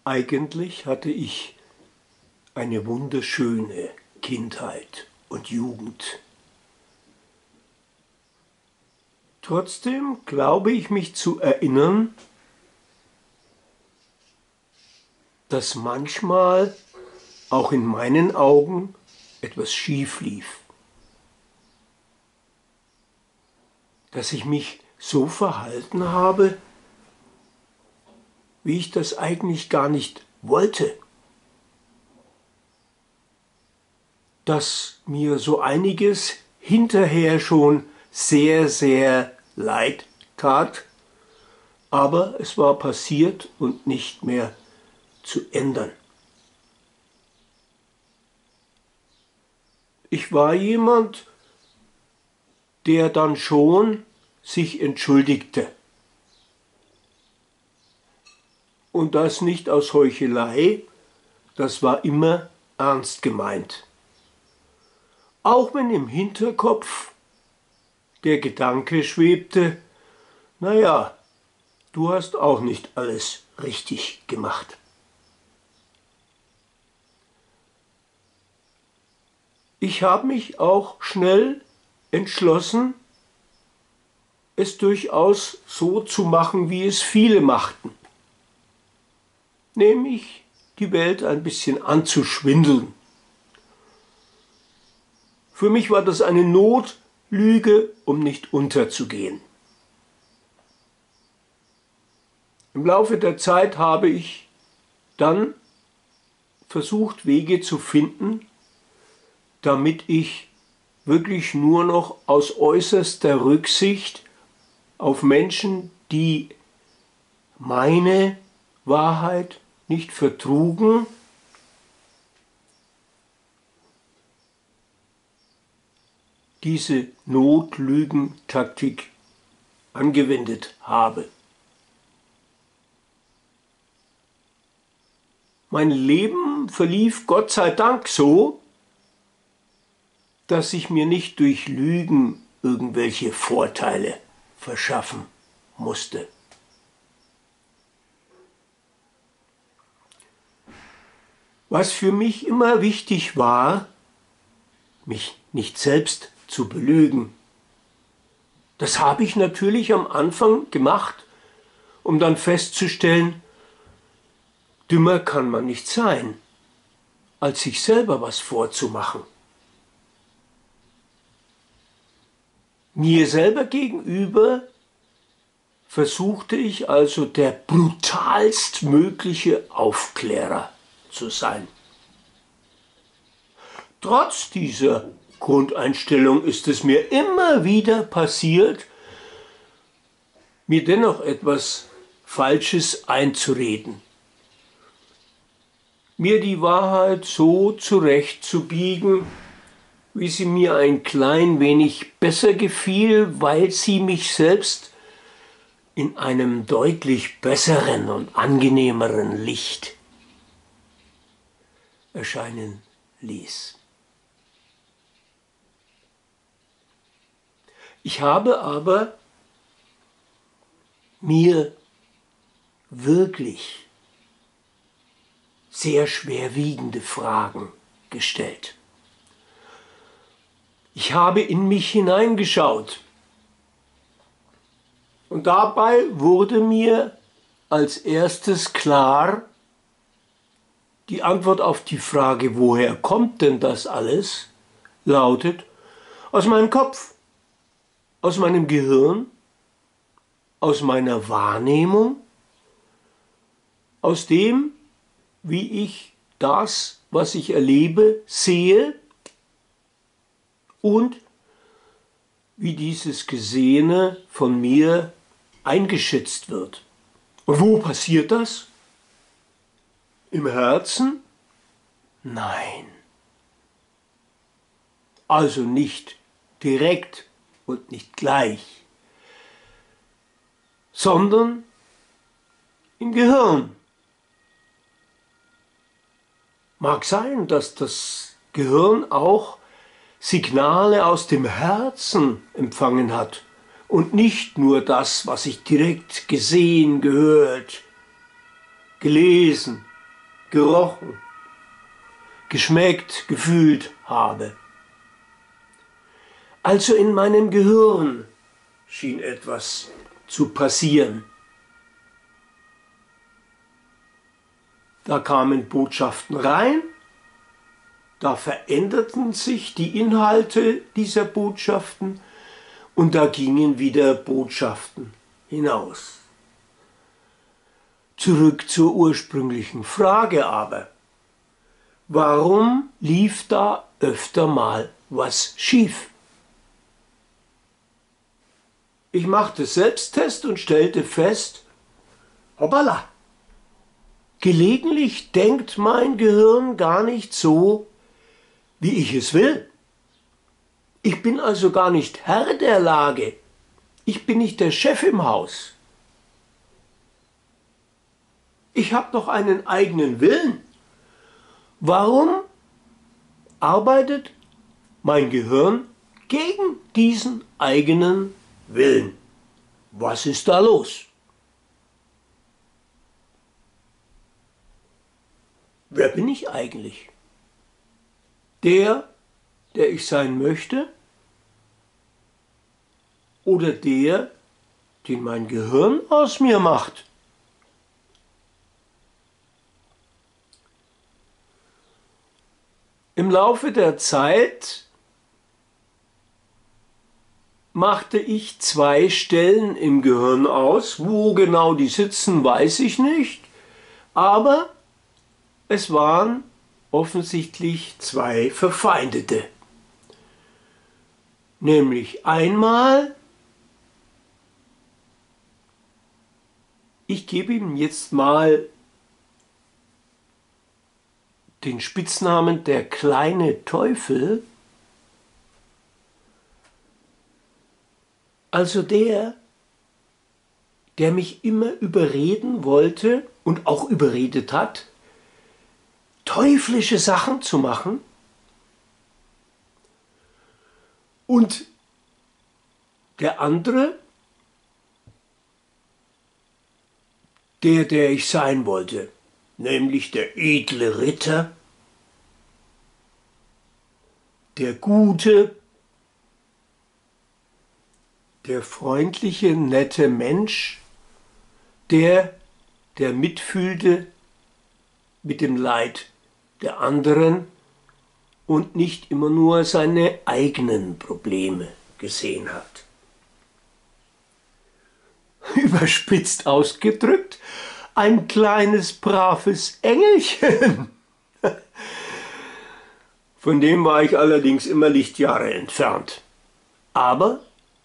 Eigentlich hatte ich eine wunderschöne Kindheit und Jugend. Trotzdem glaube ich mich zu erinnern, dass manchmal auch in meinen Augen etwas schief lief. Dass ich mich so verhalten habe, wie ich das eigentlich gar nicht wollte. Dass mir so einiges hinterher schon sehr, sehr leid tat, aber es war passiert und nicht mehr zu ändern. Ich war jemand, der dann schon sich entschuldigte. Und das nicht aus Heuchelei, das war immer ernst gemeint. Auch wenn im Hinterkopf der Gedanke schwebte, naja, du hast auch nicht alles richtig gemacht. Ich habe mich auch schnell entschlossen, es durchaus so zu machen, wie es viele machten. Nämlich die Welt ein bisschen anzuschwindeln. Für mich war das eine Notlüge, um nicht unterzugehen. Im Laufe der Zeit habe ich dann versucht, Wege zu finden, damit ich wirklich nur noch aus äußerster Rücksicht auf Menschen, die meine Wahrheit nicht vertrugen, diese Notlügentaktik angewendet habe. Mein Leben verlief Gott sei Dank so, dass ich mir nicht durch Lügen irgendwelche Vorteile verschaffen musste. Was für mich immer wichtig war, mich nicht selbst zu belügen. Das habe ich natürlich am Anfang gemacht, um dann festzustellen, dümmer kann man nicht sein, als sich selber was vorzumachen. Mir selber gegenüber versuchte ich also der brutalstmögliche Aufklärer zu sein. Trotz dieser Grundeinstellung ist es mir immer wieder passiert, mir dennoch etwas Falsches einzureden. Mir die Wahrheit so zurechtzubiegen, wie sie mir ein klein wenig besser gefiel, weil sie mich selbst in einem deutlich besseren und angenehmeren Licht erscheinen ließ. Ich habe aber mir wirklich sehr schwerwiegende Fragen gestellt. Ich habe in mich hineingeschaut und dabei wurde mir als erstes klar, die Antwort auf die Frage, woher kommt denn das alles, lautet, aus meinem Kopf, aus meinem Gehirn, aus meiner Wahrnehmung, aus dem, wie ich das, was ich erlebe, sehe und wie dieses Gesehene von mir eingeschätzt wird. Und wo passiert das? Im Herzen? Nein. Also nicht direkt und nicht gleich, sondern im Gehirn. Mag sein, dass das Gehirn auch Signale aus dem Herzen empfangen hat und nicht nur das, was ich direkt gesehen, gehört, gelesen gerochen, geschmeckt, gefühlt habe. Also in meinem Gehirn schien etwas zu passieren. Da kamen Botschaften rein, da veränderten sich die Inhalte dieser Botschaften und da gingen wieder Botschaften hinaus. Zurück zur ursprünglichen Frage aber. Warum lief da öfter mal was schief? Ich machte Selbsttest und stellte fest, hoppala, gelegentlich denkt mein Gehirn gar nicht so, wie ich es will. Ich bin also gar nicht Herr der Lage. Ich bin nicht der Chef im Haus. Ich habe doch einen eigenen Willen. Warum arbeitet mein Gehirn gegen diesen eigenen Willen? Was ist da los? Wer bin ich eigentlich? Der ich sein möchte? Oder der, den mein Gehirn aus mir macht? Im Laufe der Zeit machte ich 2 Stellen im Gehirn aus. Wo genau die sitzen, weiß ich nicht. Aber es waren offensichtlich 2 Verfeindete. Nämlich einmal, ich gebe ihm jetzt mal den Spitznamen der kleine Teufel, also der mich immer überreden wollte und auch überredet hat, teuflische Sachen zu machen. Und der andere, der ich sein wollte, nämlich der edle Ritter, der Gute, der freundliche, nette Mensch, der mitfühlte mit dem Leid der anderen und nicht immer nur seine eigenen Probleme gesehen hat. Überspitzt ausgedrückt, ein kleines, braves Engelchen. Von dem war ich allerdings immer Lichtjahre entfernt. Aber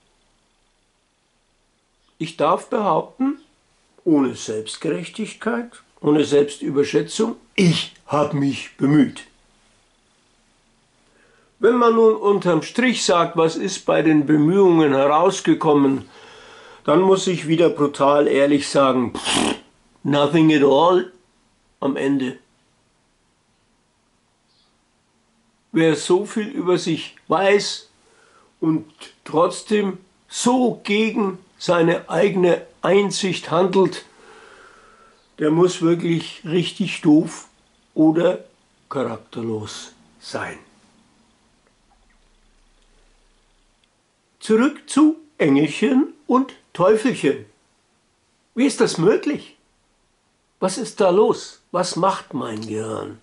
ich darf behaupten, ohne Selbstgerechtigkeit, ohne Selbstüberschätzung, ich habe mich bemüht. Wenn man nun unterm Strich sagt, was ist bei den Bemühungen herausgekommen, dann muss ich wieder brutal ehrlich sagen, nothing at all am Ende. Wer so viel über sich weiß und trotzdem so gegen seine eigene Einsicht handelt, der muss wirklich richtig doof oder charakterlos sein. Zurück zu Engelchen und Teufelchen. Wie ist das möglich? Was ist da los? Was macht mein Gehirn?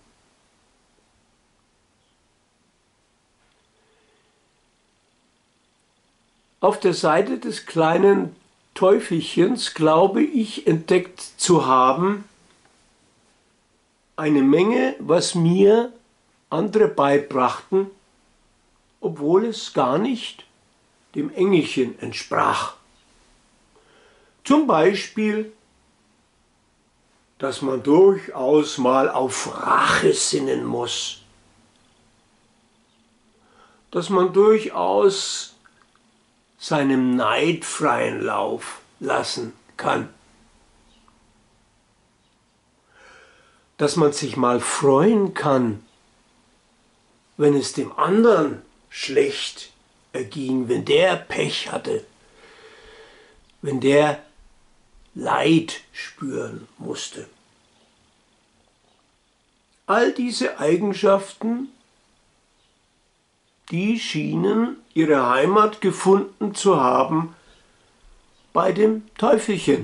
Auf der Seite des kleinen Teufelchens glaube ich entdeckt zu haben, eine Menge, was mir andere beibrachten, obwohl es gar nicht dem Engelchen entsprach. Zum Beispiel, dass man durchaus mal auf Rache sinnen muss, dass man durchaus seinem Neid freien Lauf lassen kann, dass man sich mal freuen kann, wenn es dem anderen schlecht erging, wenn der Pech hatte, wenn der Leid spüren musste. all diese Eigenschaften, die schienen ihre Heimat gefunden zu haben bei dem Teufelchen.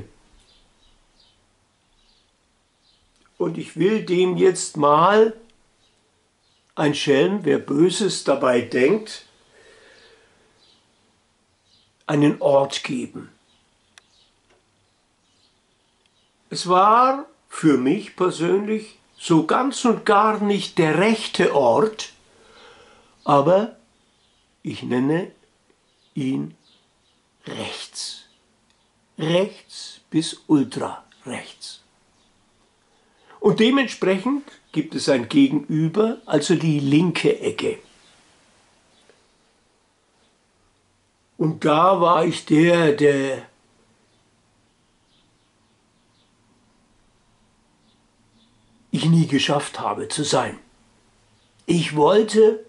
Und ich will dem jetzt mal, ein Schelm, wer Böses dabei denkt, einen Ort geben. Es war für mich persönlich so ganz und gar nicht der rechte Ort, aber ich nenne ihn rechts. Rechts bis ultrarechts. Und dementsprechend gibt es ein Gegenüber, also die linke Ecke. Und da war ich der ich nie geschafft habe zu sein. Ich wollte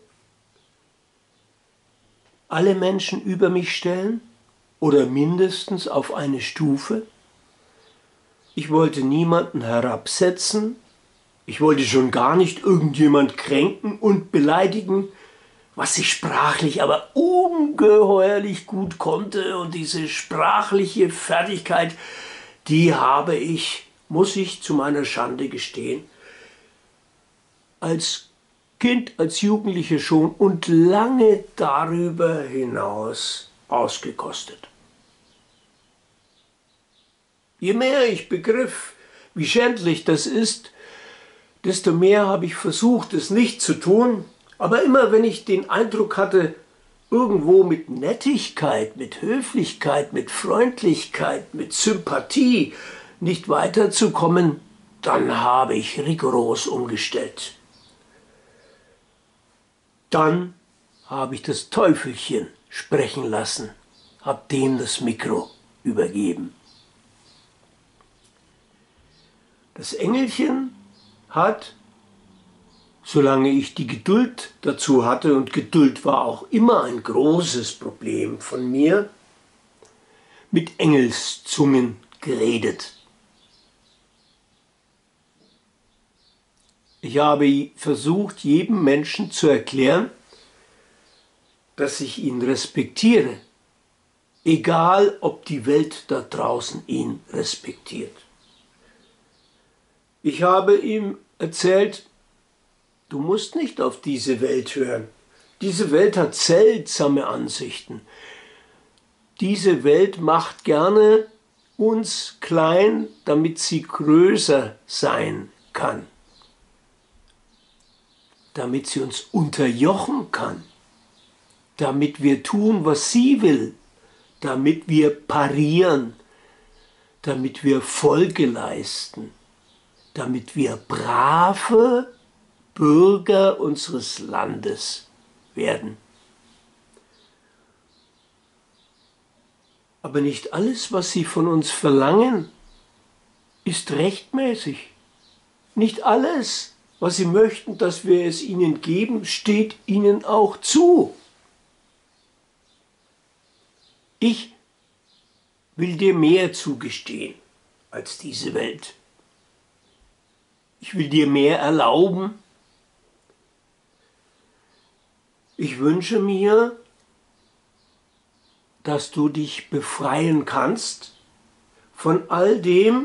alle Menschen über mich stellen oder mindestens auf eine Stufe. Ich wollte niemanden herabsetzen. Ich wollte schon gar nicht irgendjemand kränken und beleidigen, was ich sprachlich aber ungeheuerlich gut konnte. Und diese sprachliche Fertigkeit, die habe ich, muss ich zu meiner Schande gestehen, als Kind, als Jugendliche schon und lange darüber hinaus ausgekostet. Je mehr ich begriff, wie schändlich das ist, desto mehr habe ich versucht, es nicht zu tun. Aber immer wenn ich den Eindruck hatte, irgendwo mit Nettigkeit, mit Höflichkeit, mit Freundlichkeit, mit Sympathie nicht weiterzukommen, dann habe ich rigoros umgestellt. Dann habe ich das Teufelchen sprechen lassen, habe dem das Mikro übergeben. Das Engelchen hat, solange ich die Geduld dazu hatte, und Geduld war auch immer ein großes Problem von mir, mit Engelszungen geredet. Ich habe versucht, jedem Menschen zu erklären, dass ich ihn respektiere, egal ob die Welt da draußen ihn respektiert. Ich habe ihm erzählt, du musst nicht auf diese Welt hören. Diese Welt hat seltsame Ansichten. Diese Welt macht gerne uns klein, damit sie größer sein kann. Damit sie uns unterjochen kann. Damit wir tun, was sie will. Damit wir parieren. Damit wir Folge leisten. Damit wir brave Bürger unseres Landes werden. Aber nicht alles, was sie von uns verlangen, ist rechtmäßig. Nicht alles, was sie möchten, dass wir es ihnen geben, steht ihnen auch zu. Ich will dir mehr zugestehen als diese Welt. Ich will dir mehr erlauben. Ich wünsche mir, dass du dich befreien kannst von all dem,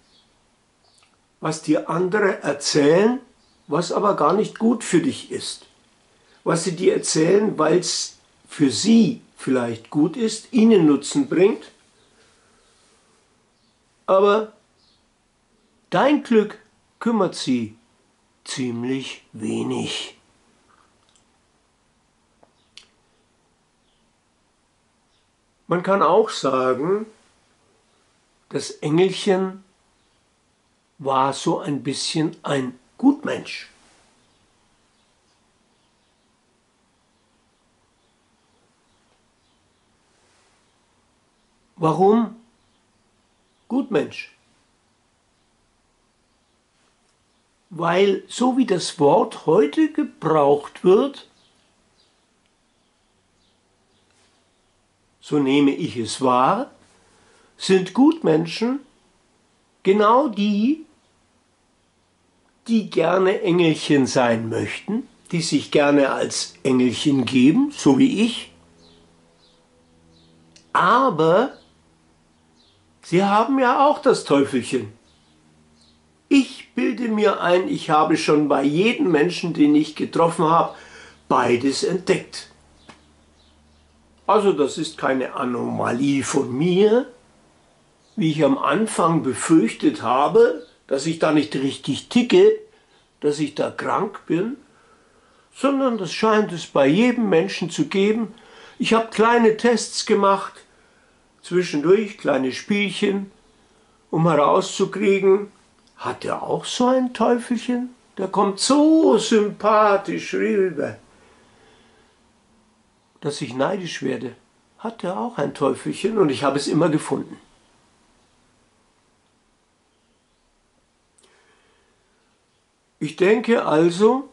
was dir andere erzählen, was aber gar nicht gut für dich ist. Was sie dir erzählen, weil es für sie vielleicht gut ist, ihnen Nutzen bringt, aber dein Glück kümmert sie ziemlich wenig. Man kann auch sagen, das Engelchen war so ein bisschen ein Gutmensch. Warum Gutmensch? Weil so wie das Wort heute gebraucht wird, so nehme ich es wahr, sind Gutmenschen genau die, die gerne Engelchen sein möchten, die sich gerne als Engelchen geben, so wie ich. Aber sie haben ja auch das Teufelchen. Ich bilde mir ein, ich habe schon bei jedem Menschen, den ich getroffen habe, beides entdeckt. Also das ist keine Anomalie von mir, wie ich am Anfang befürchtet habe, dass ich da nicht richtig ticke, dass ich da krank bin, sondern das scheint es bei jedem Menschen zu geben. Ich habe kleine Tests gemacht, zwischendurch kleine Spielchen, um herauszukriegen, hat er auch so ein Teufelchen? Der kommt so sympathisch rüber, dass ich neidisch werde. Hat er auch ein Teufelchen? Und ich habe es immer gefunden. Ich denke also,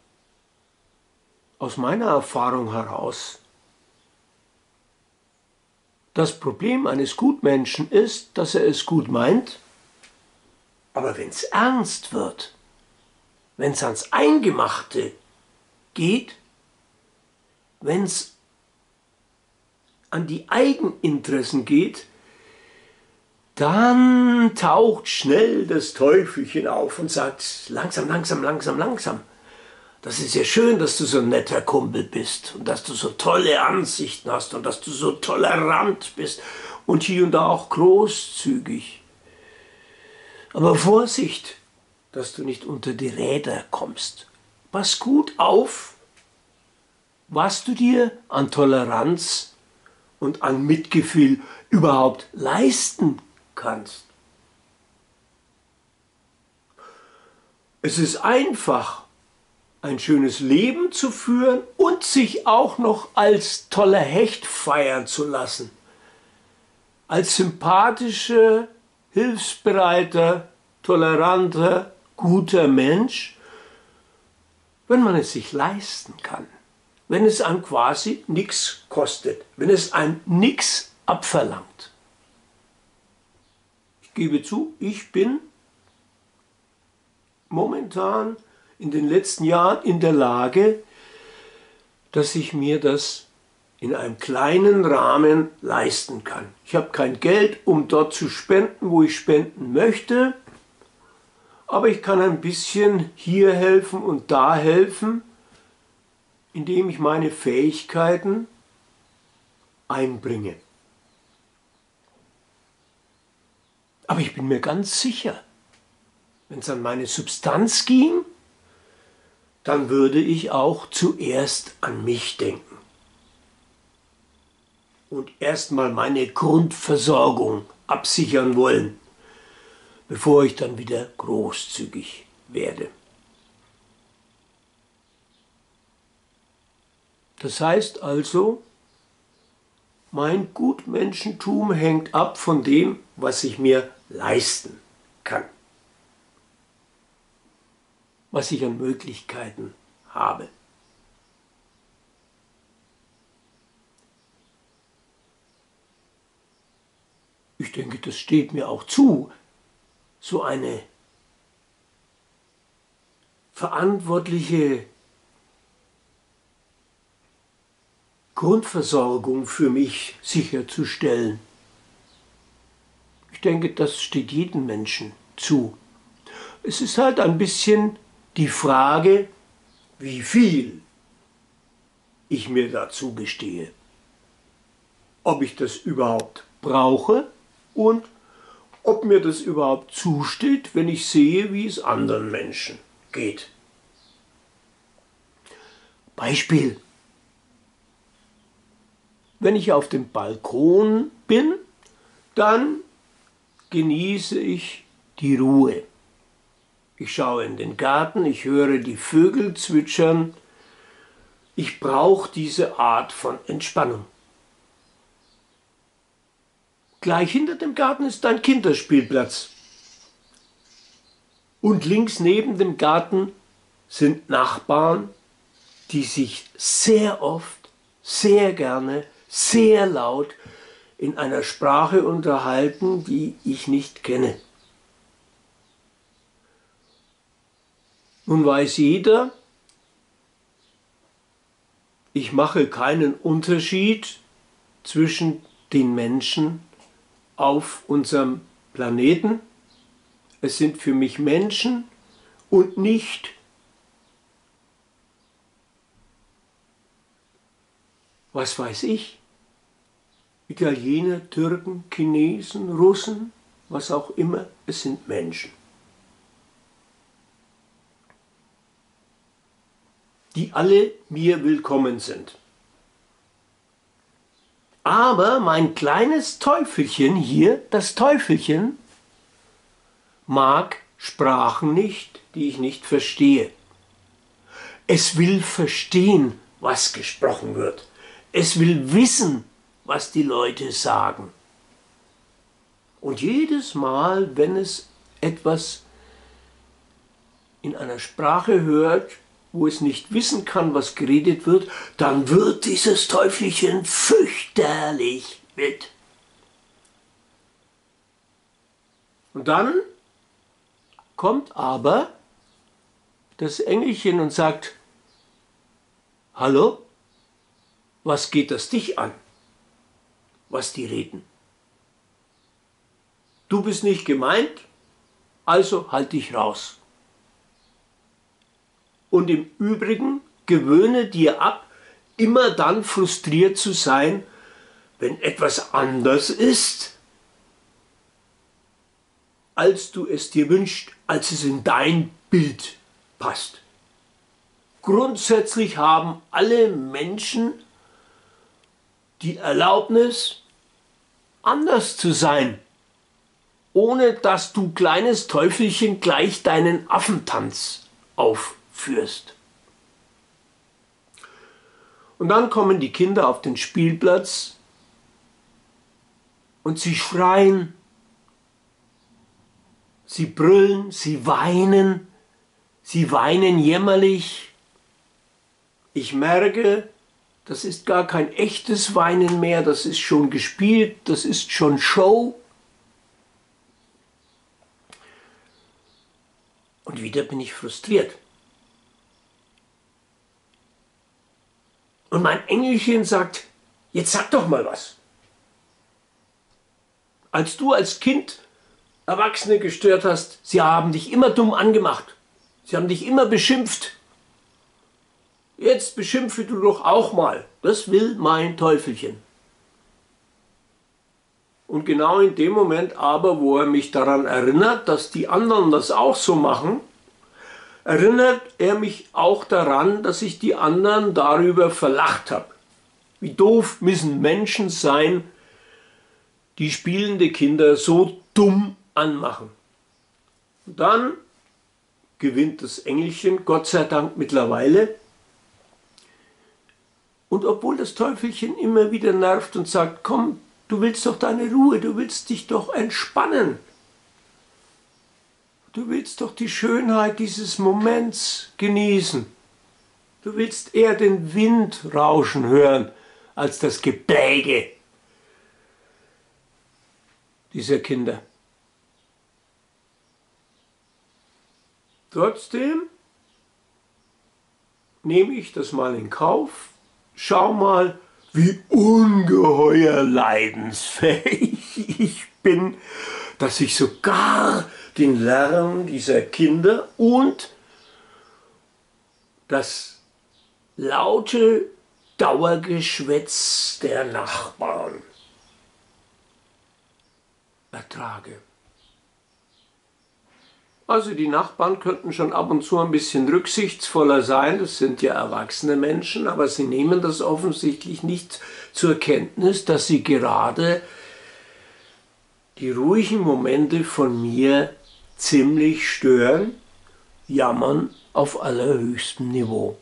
aus meiner Erfahrung heraus, das Problem eines Gutmenschen ist, dass er es gut meint, aber wenn es ernst wird, wenn es ans Eingemachte geht, wenn es an die Eigeninteressen geht, dann taucht schnell das Teufelchen auf und sagt, langsam, langsam, langsam, langsam. Das ist ja schön, dass du so ein netter Kumpel bist und dass du so tolle Ansichten hast und dass du so tolerant bist und hier und da auch großzügig. Aber Vorsicht, dass du nicht unter die Räder kommst. Pass gut auf, was du dir an Toleranz und an Mitgefühl überhaupt leisten kannst. Es ist einfach, ein schönes Leben zu führen und sich auch noch als toller Hecht feiern zu lassen. Als sympathischer, hilfsbereiter, toleranter, guter Mensch, wenn man es sich leisten kann. Wenn es einem quasi nichts kostet, wenn es einem nichts abverlangt. Ich gebe zu, ich bin momentan in den letzten Jahren in der Lage, dass ich mir das in einem kleinen Rahmen leisten kann. Ich habe kein Geld, um dort zu spenden, wo ich spenden möchte, aber ich kann ein bisschen hier helfen und da helfen, indem ich meine Fähigkeiten einbringe. Aber ich bin mir ganz sicher, wenn es an meine Substanz ging, dann würde ich auch zuerst an mich denken. Und erstmal meine Grundversorgung absichern wollen, bevor ich dann wieder großzügig werde. Das heißt also, mein Gutmenschentum hängt ab von dem, was ich mir leisten kann, was ich an Möglichkeiten habe. Ich denke, das steht mir auch zu, so eine verantwortliche Grundversorgung für mich sicherzustellen. Ich denke, das steht jedem Menschen zu. Es ist halt ein bisschen die Frage, wie viel ich mir dazu gestehe. Ob ich das überhaupt brauche und ob mir das überhaupt zusteht, wenn ich sehe, wie es anderen Menschen geht. Beispiel. Wenn ich auf dem Balkon bin, dann genieße ich die Ruhe. Ich schaue in den Garten, ich höre die Vögel zwitschern. Ich brauche diese Art von Entspannung. Gleich hinter dem Garten ist ein Kinderspielplatz. Und links neben dem Garten sind Nachbarn, die sich sehr oft, sehr gerne, sehr laut in einer Sprache unterhalten, die ich nicht kenne. Nun weiß jeder, ich mache keinen Unterschied zwischen den Menschen auf unserem Planeten. Es sind für mich Menschen und nicht was weiß ich, Italiener, Türken, Chinesen, Russen, was auch immer, es sind Menschen. Die alle mir willkommen sind. Aber mein kleines Teufelchen hier, das Teufelchen, mag Sprachen nicht, die ich nicht verstehe. Es will verstehen, was gesprochen wird. Es will wissen, was die Leute sagen. Und jedes Mal, wenn es etwas in einer Sprache hört, wo es nicht wissen kann, was geredet wird, dann wird dieses Teufelchen fürchterlich wild. Und dann kommt aber das Engelchen und sagt, hallo, was geht das dich an, was die reden? Du bist nicht gemeint, also halt dich raus. Und im Übrigen gewöhne dir ab, immer dann frustriert zu sein, wenn etwas anders ist, als du es dir wünschst, als es in dein Bild passt. Grundsätzlich haben alle Menschen die Erlaubnis, anders zu sein, ohne dass du, kleines Teufelchen, gleich deinen Affentanz aufführst. Und dann kommen die Kinder auf den Spielplatz und sie schreien, sie brüllen, sie weinen jämmerlich. Ich merke, das ist gar kein echtes Weinen mehr, das ist schon gespielt, das ist schon Show. Und wieder bin ich frustriert. Und mein Engelchen sagt, jetzt sag doch mal was. Als du als Kind Erwachsene gestört hast, sie haben dich immer dumm angemacht. Sie haben dich immer beschimpft. Jetzt beschimpfe du doch auch mal. Das will mein Teufelchen. Und genau in dem Moment aber, wo er mich daran erinnert, dass die anderen das auch so machen, erinnert er mich auch daran, dass ich die anderen darüber verlacht habe. Wie doof müssen Menschen sein, die spielende Kinder so dumm anmachen. Und dann gewinnt das Engelchen, Gott sei Dank mittlerweile. Und obwohl das Teufelchen immer wieder nervt und sagt, komm, du willst doch deine Ruhe, du willst dich doch entspannen. Du willst doch die Schönheit dieses Moments genießen. Du willst eher den Wind rauschen hören, als das Gebläge dieser Kinder. Trotzdem nehme ich das mal in Kauf. Schau mal, wie ungeheuer leidensfähig ich bin, dass ich sogar den Lärm dieser Kinder und das laute Dauergeschwätz der Nachbarn ertrage. Also die Nachbarn könnten schon ab und zu ein bisschen rücksichtsvoller sein, das sind ja erwachsene Menschen, aber sie nehmen das offensichtlich nicht zur Kenntnis, dass sie gerade die ruhigen Momente von mir ziemlich stören, jammern auf allerhöchstem Niveau.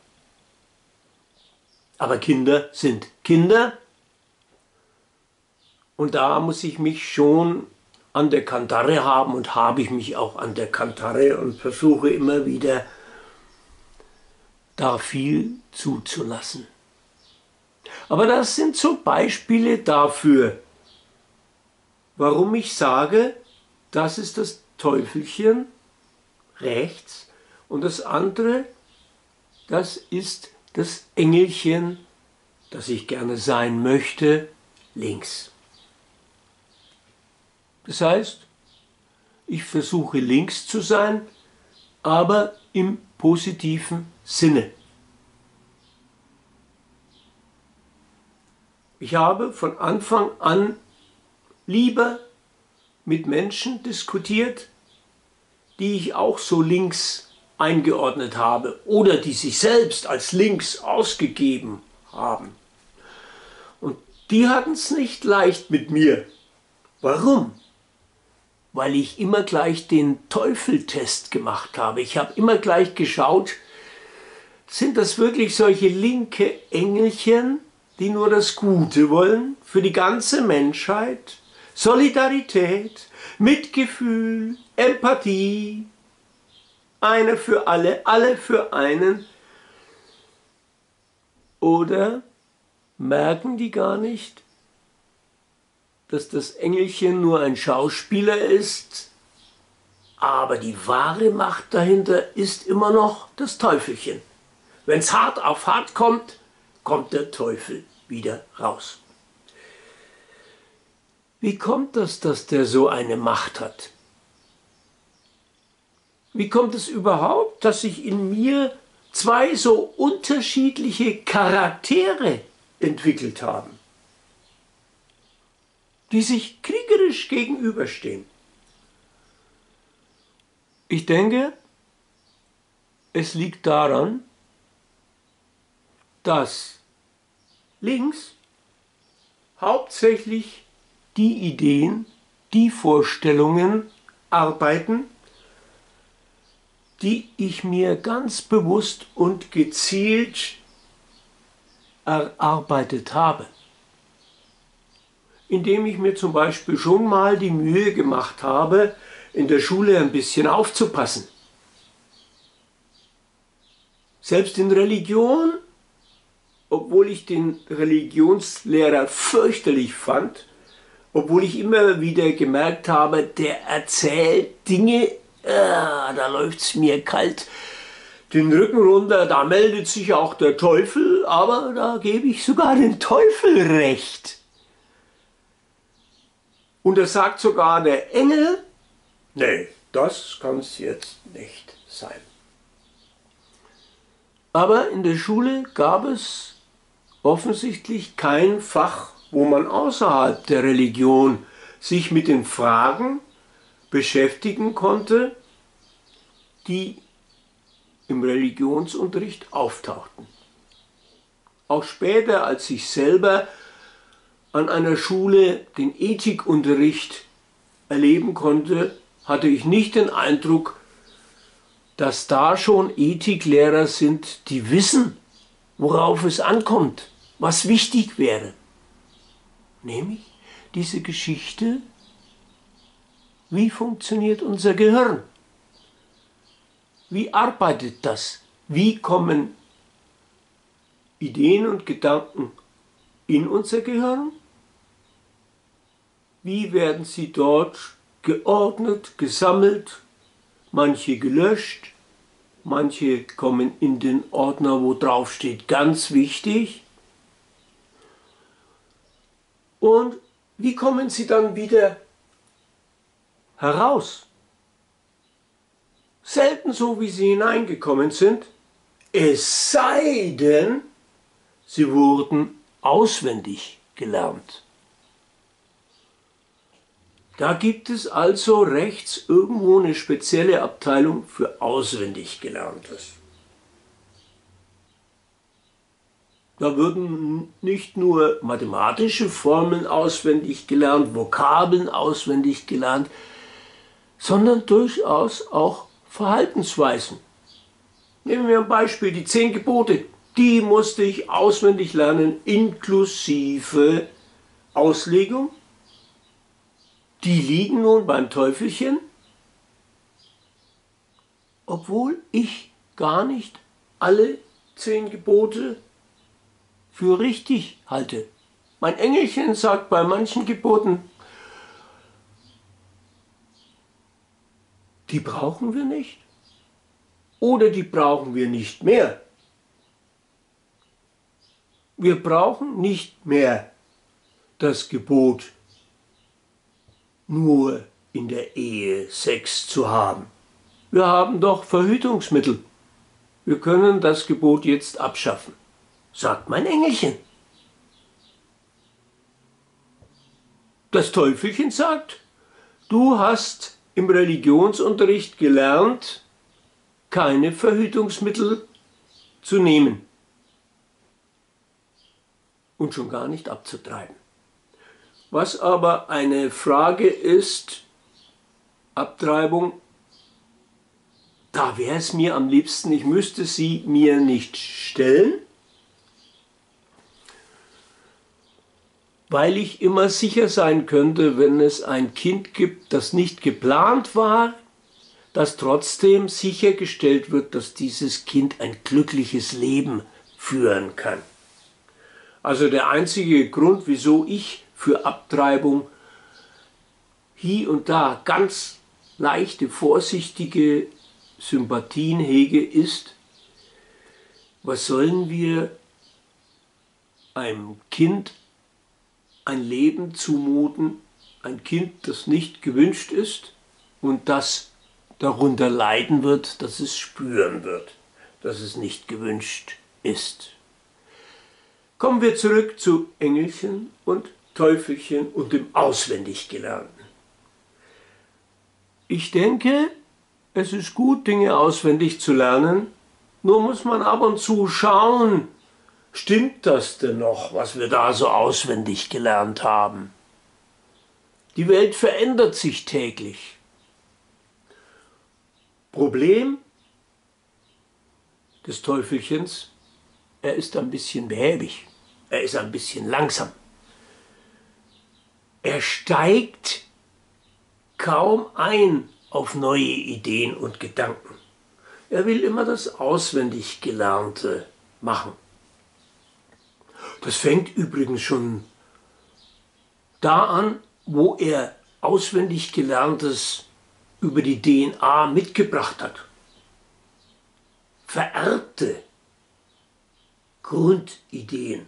Aber Kinder sind Kinder und da muss ich mich schon an der Kantare haben und habe ich mich auch an der Kantare und versuche immer wieder da viel zuzulassen. Aber das sind so Beispiele dafür, warum ich sage, das ist das Teufelchen rechts Und das andere, das ist das Engelchen, das ich gerne sein möchte, links. Das heißt, ich versuche links zu sein, aber im positiven Sinne. Ich habe von Anfang an lieber mit Menschen diskutiert, die ich auch so links eingeordnet habe oder die sich selbst als links ausgegeben haben. Und die hatten es nicht leicht mit mir. Warum? Weil ich immer gleich den Teufeltest gemacht habe. Ich habe immer gleich geschaut, sind das wirklich solche linke Engelchen, die nur das Gute wollen für die ganze Menschheit? Solidarität, Mitgefühl, Empathie, einer für alle für einen. Oder merken die gar nicht, dass das Engelchen nur ein Schauspieler ist, aber die wahre Macht dahinter ist immer noch das Teufelchen. Wenn es hart auf hart kommt, kommt der Teufel wieder raus. Wie kommt das, dass der so eine Macht hat? Wie kommt es überhaupt, dass sich in mir zwei so unterschiedliche Charaktere entwickelt haben, die sich kriegerisch gegenüberstehen? Ich denke, es liegt daran, dass links hauptsächlich die Ideen, die Vorstellungen arbeiten, die ich mir ganz bewusst und gezielt erarbeitet habe. Indem ich mir zum Beispiel schon mal die Mühe gemacht habe, in der Schule ein bisschen aufzupassen. Selbst in Religion, obwohl ich den Religionslehrer fürchterlich fand, obwohl ich immer wieder gemerkt habe, der erzählt Dinge, da läuft es mir kalt den Rücken runter, da meldet sich auch der Teufel, aber da gebe ich sogar den Teufel recht. Und da sagt sogar der Engel, nee, das kann es jetzt nicht sein. Aber in der Schule gab es offensichtlich kein Fach, wo man außerhalb der Religion sich mit den Fragen beschäftigen konnte, die im Religionsunterricht auftauchten. Auch später, als ich selber an einer Schule den Ethikunterricht erleben konnte, hatte ich nicht den Eindruck, dass da schon Ethiklehrer sind, die wissen, worauf es ankommt, was wichtig wäre. Nämlich diese Geschichte, wie funktioniert unser Gehirn? Wie arbeitet das? Wie kommen Ideen und Gedanken in unser Gehirn? Wie werden sie dort geordnet, gesammelt, manche gelöscht, manche kommen in den Ordner, wo drauf steht, ganz wichtig. Und wie kommen sie dann wieder heraus? Selten so, wie sie hineingekommen sind, es sei denn, sie wurden auswendig gelernt. Da gibt es also rechts irgendwo eine spezielle Abteilung für auswendig Gelerntes. Da würden nicht nur mathematische Formeln auswendig gelernt, Vokabeln auswendig gelernt, sondern durchaus auch Verhaltensweisen. Nehmen wir ein Beispiel, die 10 Gebote. Die musste ich auswendig lernen, inklusive Auslegung. Die liegen nun beim Teufelchen, obwohl ich gar nicht alle 10 Gebote für richtig halte. Mein Engelchen sagt bei manchen Geboten, die brauchen wir nicht. oder die brauchen wir nicht mehr. Wir brauchen nicht mehr das Gebot, nur in der Ehe Sex zu haben. Wir haben doch Verhütungsmittel. Wir können das Gebot jetzt abschaffen, sagt mein Engelchen. Das Teufelchen sagt, du hast im Religionsunterricht gelernt, keine Verhütungsmittel zu nehmen und schon gar nicht abzutreiben. Was aber eine Frage ist, Abtreibung, da wäre es mir am liebsten, ich müsste sie mir nicht stellen, weil ich immer sicher sein könnte, wenn es ein Kind gibt, das nicht geplant war, dass trotzdem sichergestellt wird, dass dieses Kind ein glückliches Leben führen kann. Also der einzige Grund, wieso ich für Abtreibung hier und da ganz leichte, vorsichtige Sympathien hege, ist, was sollen wir einem Kind ein Leben zumuten, ein Kind, das nicht gewünscht ist und das darunter leiden wird, dass es spüren wird, dass es nicht gewünscht ist. Kommen wir zurück zu Engelchen und Teufelchen und dem Auswendiggelernten. Ich denke, es ist gut, Dinge auswendig zu lernen, nur muss man ab und zu schauen, stimmt das denn noch, was wir da so auswendig gelernt haben? Die Welt verändert sich täglich. Problem des Teufelchens, er ist ein bisschen behäbig, er ist ein bisschen langsam. Er steigt kaum ein auf neue Ideen und Gedanken. Er will immer das Auswendiggelernte machen. Das fängt übrigens schon da an, wo er Auswendiggelerntes über die DNA mitgebracht hat. Vererbte Grundideen.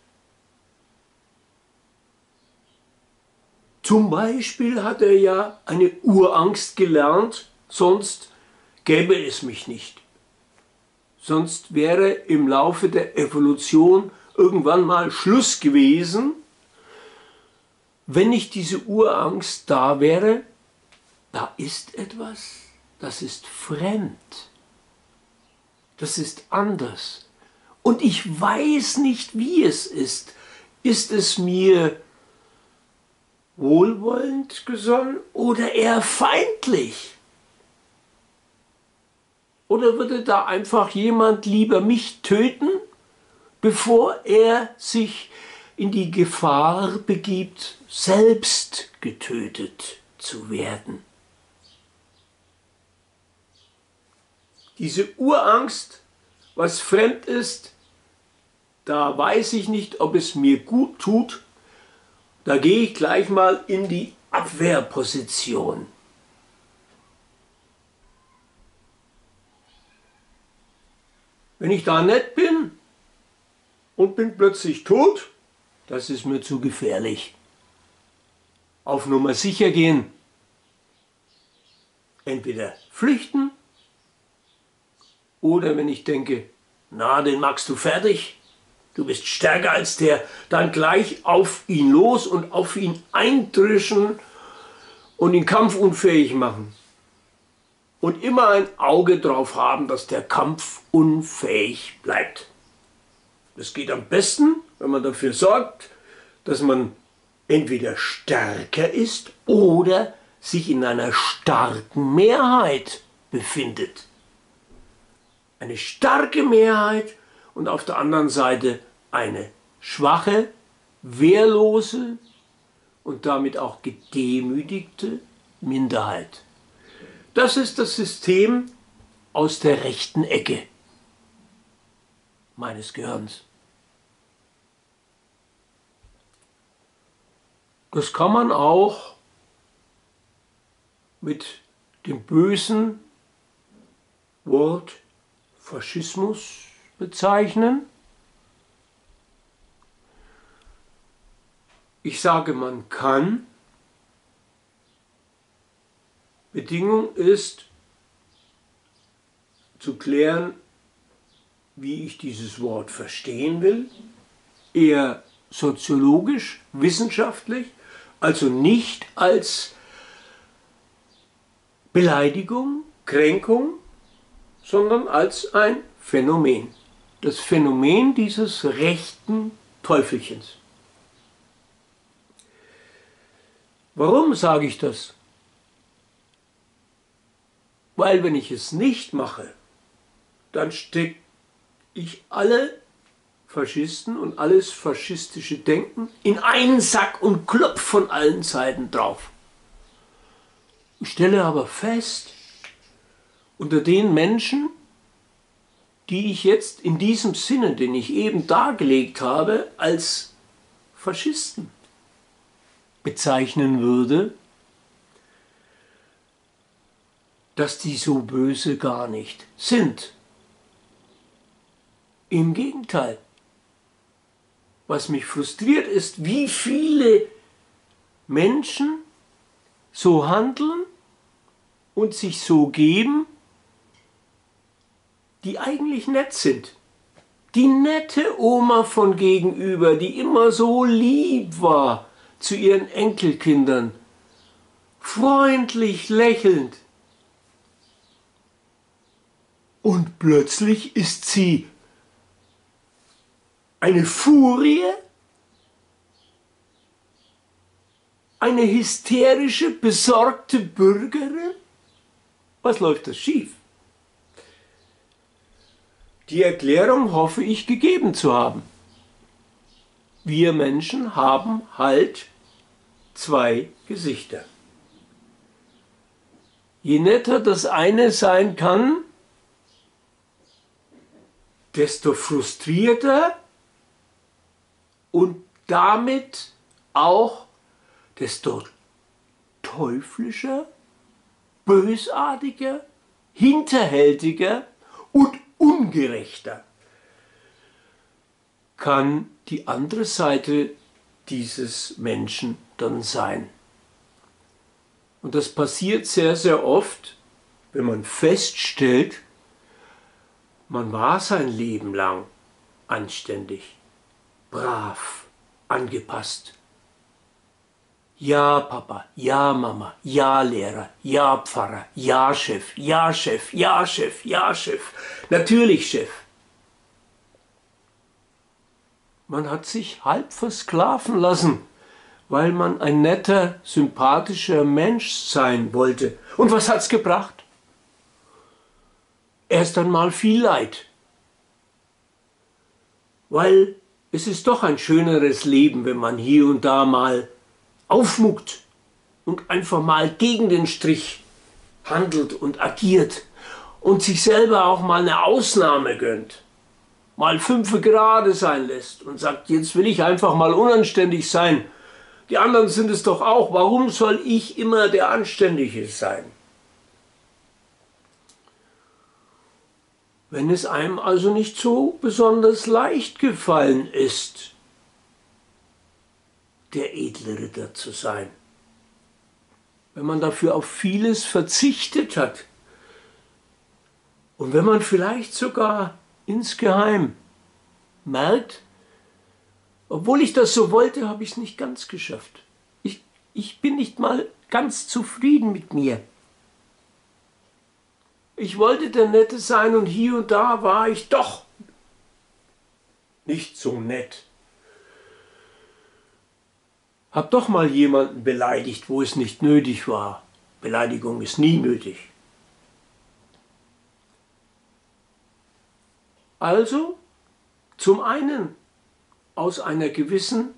Zum Beispiel hat er ja eine Urangst gelernt, sonst gäbe es mich nicht. Sonst wäre im Laufe der Evolution irgendwann mal Schluss gewesen, wenn nicht diese Urangst da wäre. Da ist etwas, das ist fremd, das ist anders und ich weiß nicht, wie es ist. Ist es mir wohlwollend gesonnen oder eher feindlich? Oder würde da einfach jemand lieber mich töten, bevor er sich in die Gefahr begibt, selbst getötet zu werden? Diese Urangst, was fremd ist, da weiß ich nicht, ob es mir gut tut. Da gehe ich gleich mal in die Abwehrposition. Wenn ich da nett bin und bin plötzlich tot, das ist mir zu gefährlich. Auf Nummer sicher gehen. Entweder flüchten oder wenn ich denke, na, den magst du fertig, du bist stärker als der, dann gleich auf ihn los und auf ihn eindrischen und ihn kampfunfähig machen. Und immer ein Auge drauf haben, dass der Kampf unfähig bleibt. Das geht am besten, wenn man dafür sorgt, dass man entweder stärker ist oder sich in einer starken Mehrheit befindet. Eine starke Mehrheit und auf der anderen Seite eine schwache, wehrlose und damit auch gedemütigte Minderheit. Das ist das System aus der rechten Ecke meines Gehirns. Das kann man auch mit dem Bösen Wort Faschismus bezeichnen. Ich sage, man kann. Bedingung ist, zu klären, wie ich dieses Wort verstehen will, eher soziologisch, wissenschaftlich, also nicht als Beleidigung, Kränkung, sondern als ein Phänomen. Das Phänomen dieses rechten Teufelchens. Warum sage ich das? Weil wenn ich es nicht mache, dann stecke ich alle Faschisten und alles faschistische Denken in einen Sack und klopfe von allen Seiten drauf. Ich stelle aber fest, unter den Menschen, die ich jetzt in diesem Sinne, den ich eben dargelegt habe, als Faschisten bezeichnen würde, dass die so böse gar nicht sind. Im Gegenteil. Was mich frustriert ist, wie viele Menschen so handeln und sich so geben, die eigentlich nett sind. Die nette Oma von gegenüber, die immer so lieb war zu ihren Enkelkindern, freundlich lächelnd. Und plötzlich ist sie eine Furie, eine hysterische, besorgte Bürgerin? Was läuft da schief? Die Erklärung hoffe ich gegeben zu haben. Wir Menschen haben halt zwei Gesichter. Je netter das eine sein kann, desto frustrierter und damit auch desto teuflischer, bösartiger, hinterhältiger und ungerechter kann die andere Seite dieses Menschen dann sein. Und das passiert sehr, sehr oft, wenn man feststellt, man war sein Leben lang anständig, brav, angepasst. Ja, Papa, ja, Mama, ja, Lehrer, ja, Pfarrer, ja, Chef, ja, Chef, ja, Chef, ja, Chef. Natürlich, Chef. Man hat sich halb versklaven lassen, weil man ein netter, sympathischer Mensch sein wollte. Und was hat's gebracht? Erst einmal viel Leid. Weil es ist doch ein schöneres Leben, wenn man hier und da mal aufmuckt und einfach mal gegen den Strich handelt und agiert und sich selber auch mal eine Ausnahme gönnt. Mal 5 Grade sein lässt und sagt, jetzt will ich einfach mal unanständig sein. Die anderen sind es doch auch. Warum soll ich immer der Anständige sein? Wenn es einem also nicht so besonders leicht gefallen ist, der edle Ritter zu sein, wenn man dafür auf vieles verzichtet hat und wenn man vielleicht sogar insgeheim merkt, obwohl ich das so wollte, habe ich es nicht ganz geschafft. Ich bin nicht mal ganz zufrieden mit mir. Ich wollte der Nette sein und hier und da war ich doch nicht so nett. Hab doch mal jemanden beleidigt, wo es nicht nötig war. Beleidigung ist nie nötig. Also, zum einen aus einer gewissen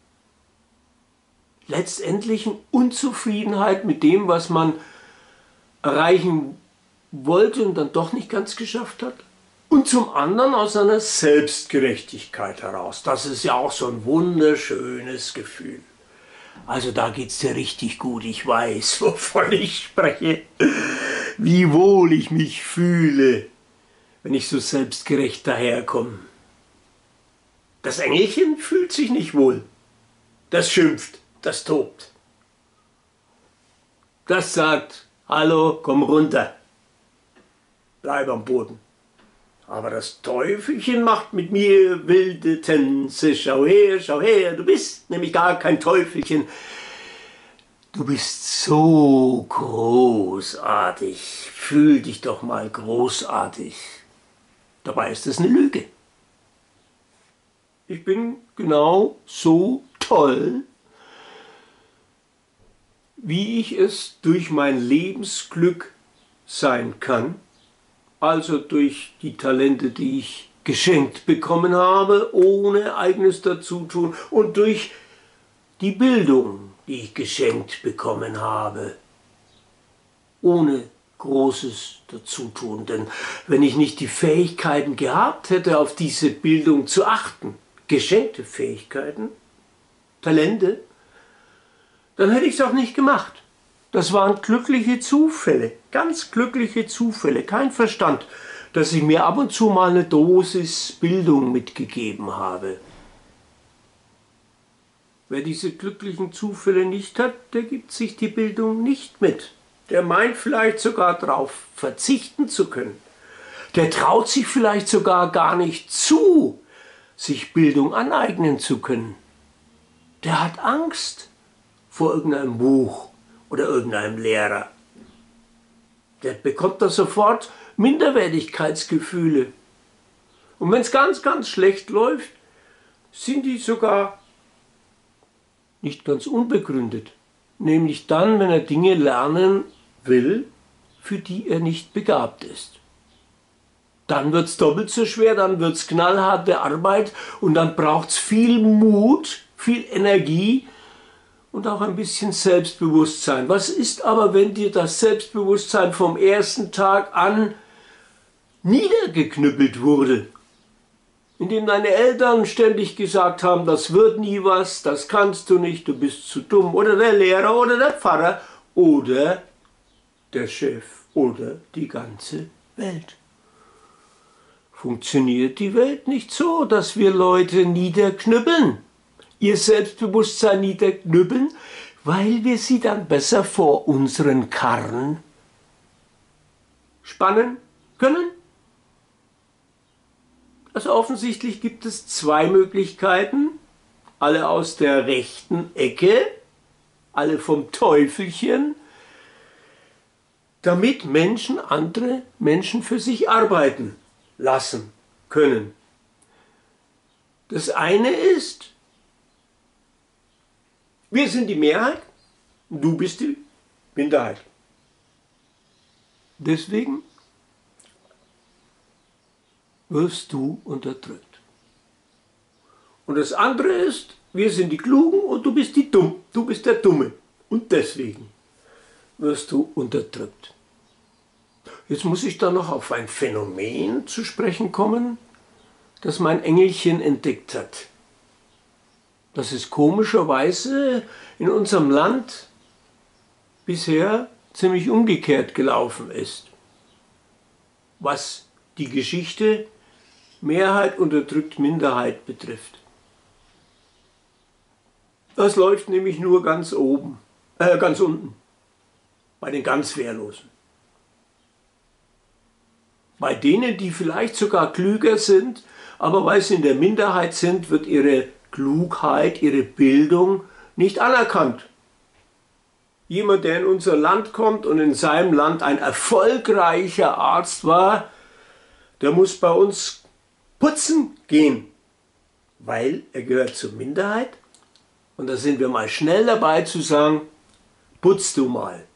letztendlichen Unzufriedenheit mit dem, was man erreichen wollte und dann doch nicht ganz geschafft hat. Und zum anderen aus einer Selbstgerechtigkeit heraus. Das ist ja auch so ein wunderschönes Gefühl. Also da geht es dir richtig gut, ich weiß, wovon ich spreche. wie wohl ich mich fühle, wenn ich so selbstgerecht daherkomme. Das Engelchen fühlt sich nicht wohl. Das schimpft, das tobt. Das sagt, hallo, komm runter. Bleib am Boden. Aber das Teufelchen macht mit mir wilde Tänze. Schau her, du bist nämlich gar kein Teufelchen. Du bist so großartig. Fühl dich doch mal großartig. Dabei ist es eine Lüge. Ich bin genau so toll, wie ich es durch mein Lebensglück sein kann. Also durch die Talente, die ich geschenkt bekommen habe, ohne eigenes Dazutun, und durch die Bildung, die ich geschenkt bekommen habe, ohne großes Dazutun. Denn wenn ich nicht die Fähigkeiten gehabt hätte, auf diese Bildung zu achten, geschenkte Fähigkeiten, Talente, dann hätte ich es auch nicht gemacht. Das waren glückliche Zufälle, ganz glückliche Zufälle, kein Verstand, dass ich mir ab und zu mal eine Dosis Bildung mitgegeben habe. Wer diese glücklichen Zufälle nicht hat, der gibt sich die Bildung nicht mit. Der meint vielleicht sogar darauf verzichten zu können. Der traut sich vielleicht sogar gar nicht zu, sich Bildung aneignen zu können. Der hat Angst vor irgendeinem Buch oder irgendeinem Lehrer. Der bekommt da sofort Minderwertigkeitsgefühle. Und wenn es ganz, ganz schlecht läuft, sind die sogar nicht ganz unbegründet. Nämlich dann, wenn er Dinge lernen will, für die er nicht begabt ist. Dann wird es doppelt so schwer, dann wird es knallharte Arbeit und dann braucht es viel Mut, viel Energie und auch ein bisschen Selbstbewusstsein. Was ist aber, wenn dir das Selbstbewusstsein vom ersten Tag an niedergeknüppelt wurde? Indem deine Eltern ständig gesagt haben, das wird nie was, das kannst du nicht, du bist zu dumm. Oder der Lehrer oder der Pfarrer oder der Chef oder die ganze Welt. Funktioniert die Welt nicht so, dass wir Leute niederknüppeln, ihr Selbstbewusstsein niederknüppeln, weil wir sie dann besser vor unseren Karren spannen können? Also offensichtlich gibt es zwei Möglichkeiten, alle aus der rechten Ecke, alle vom Teufelchen, damit Menschen andere Menschen für sich arbeiten lassen können. Das eine ist, wir sind die Mehrheit, du bist die Minderheit. Deswegen wirst du unterdrückt. Und das andere ist, wir sind die Klugen und du bist du bist der Dumme. Und deswegen wirst du unterdrückt. Jetzt muss ich da noch auf ein Phänomen zu sprechen kommen, das mein Engelchen entdeckt hat. Das ist komischerweise in unserem Land bisher ziemlich umgekehrt gelaufen ist, was die Geschichte Mehrheit unterdrückt Minderheit betrifft. Das läuft nämlich nur ganz unten, bei den ganz Wehrlosen. Bei denen, die vielleicht sogar klüger sind, aber weil sie in der Minderheit sind, wird ihre Klugheit, ihre Bildung nicht anerkannt. Jemand, der in unser Land kommt und in seinem Land ein erfolgreicher Arzt war, der muss bei uns putzen gehen, weil er gehört zur Minderheit. Und da sind wir mal schnell dabei zu sagen, putz du mal.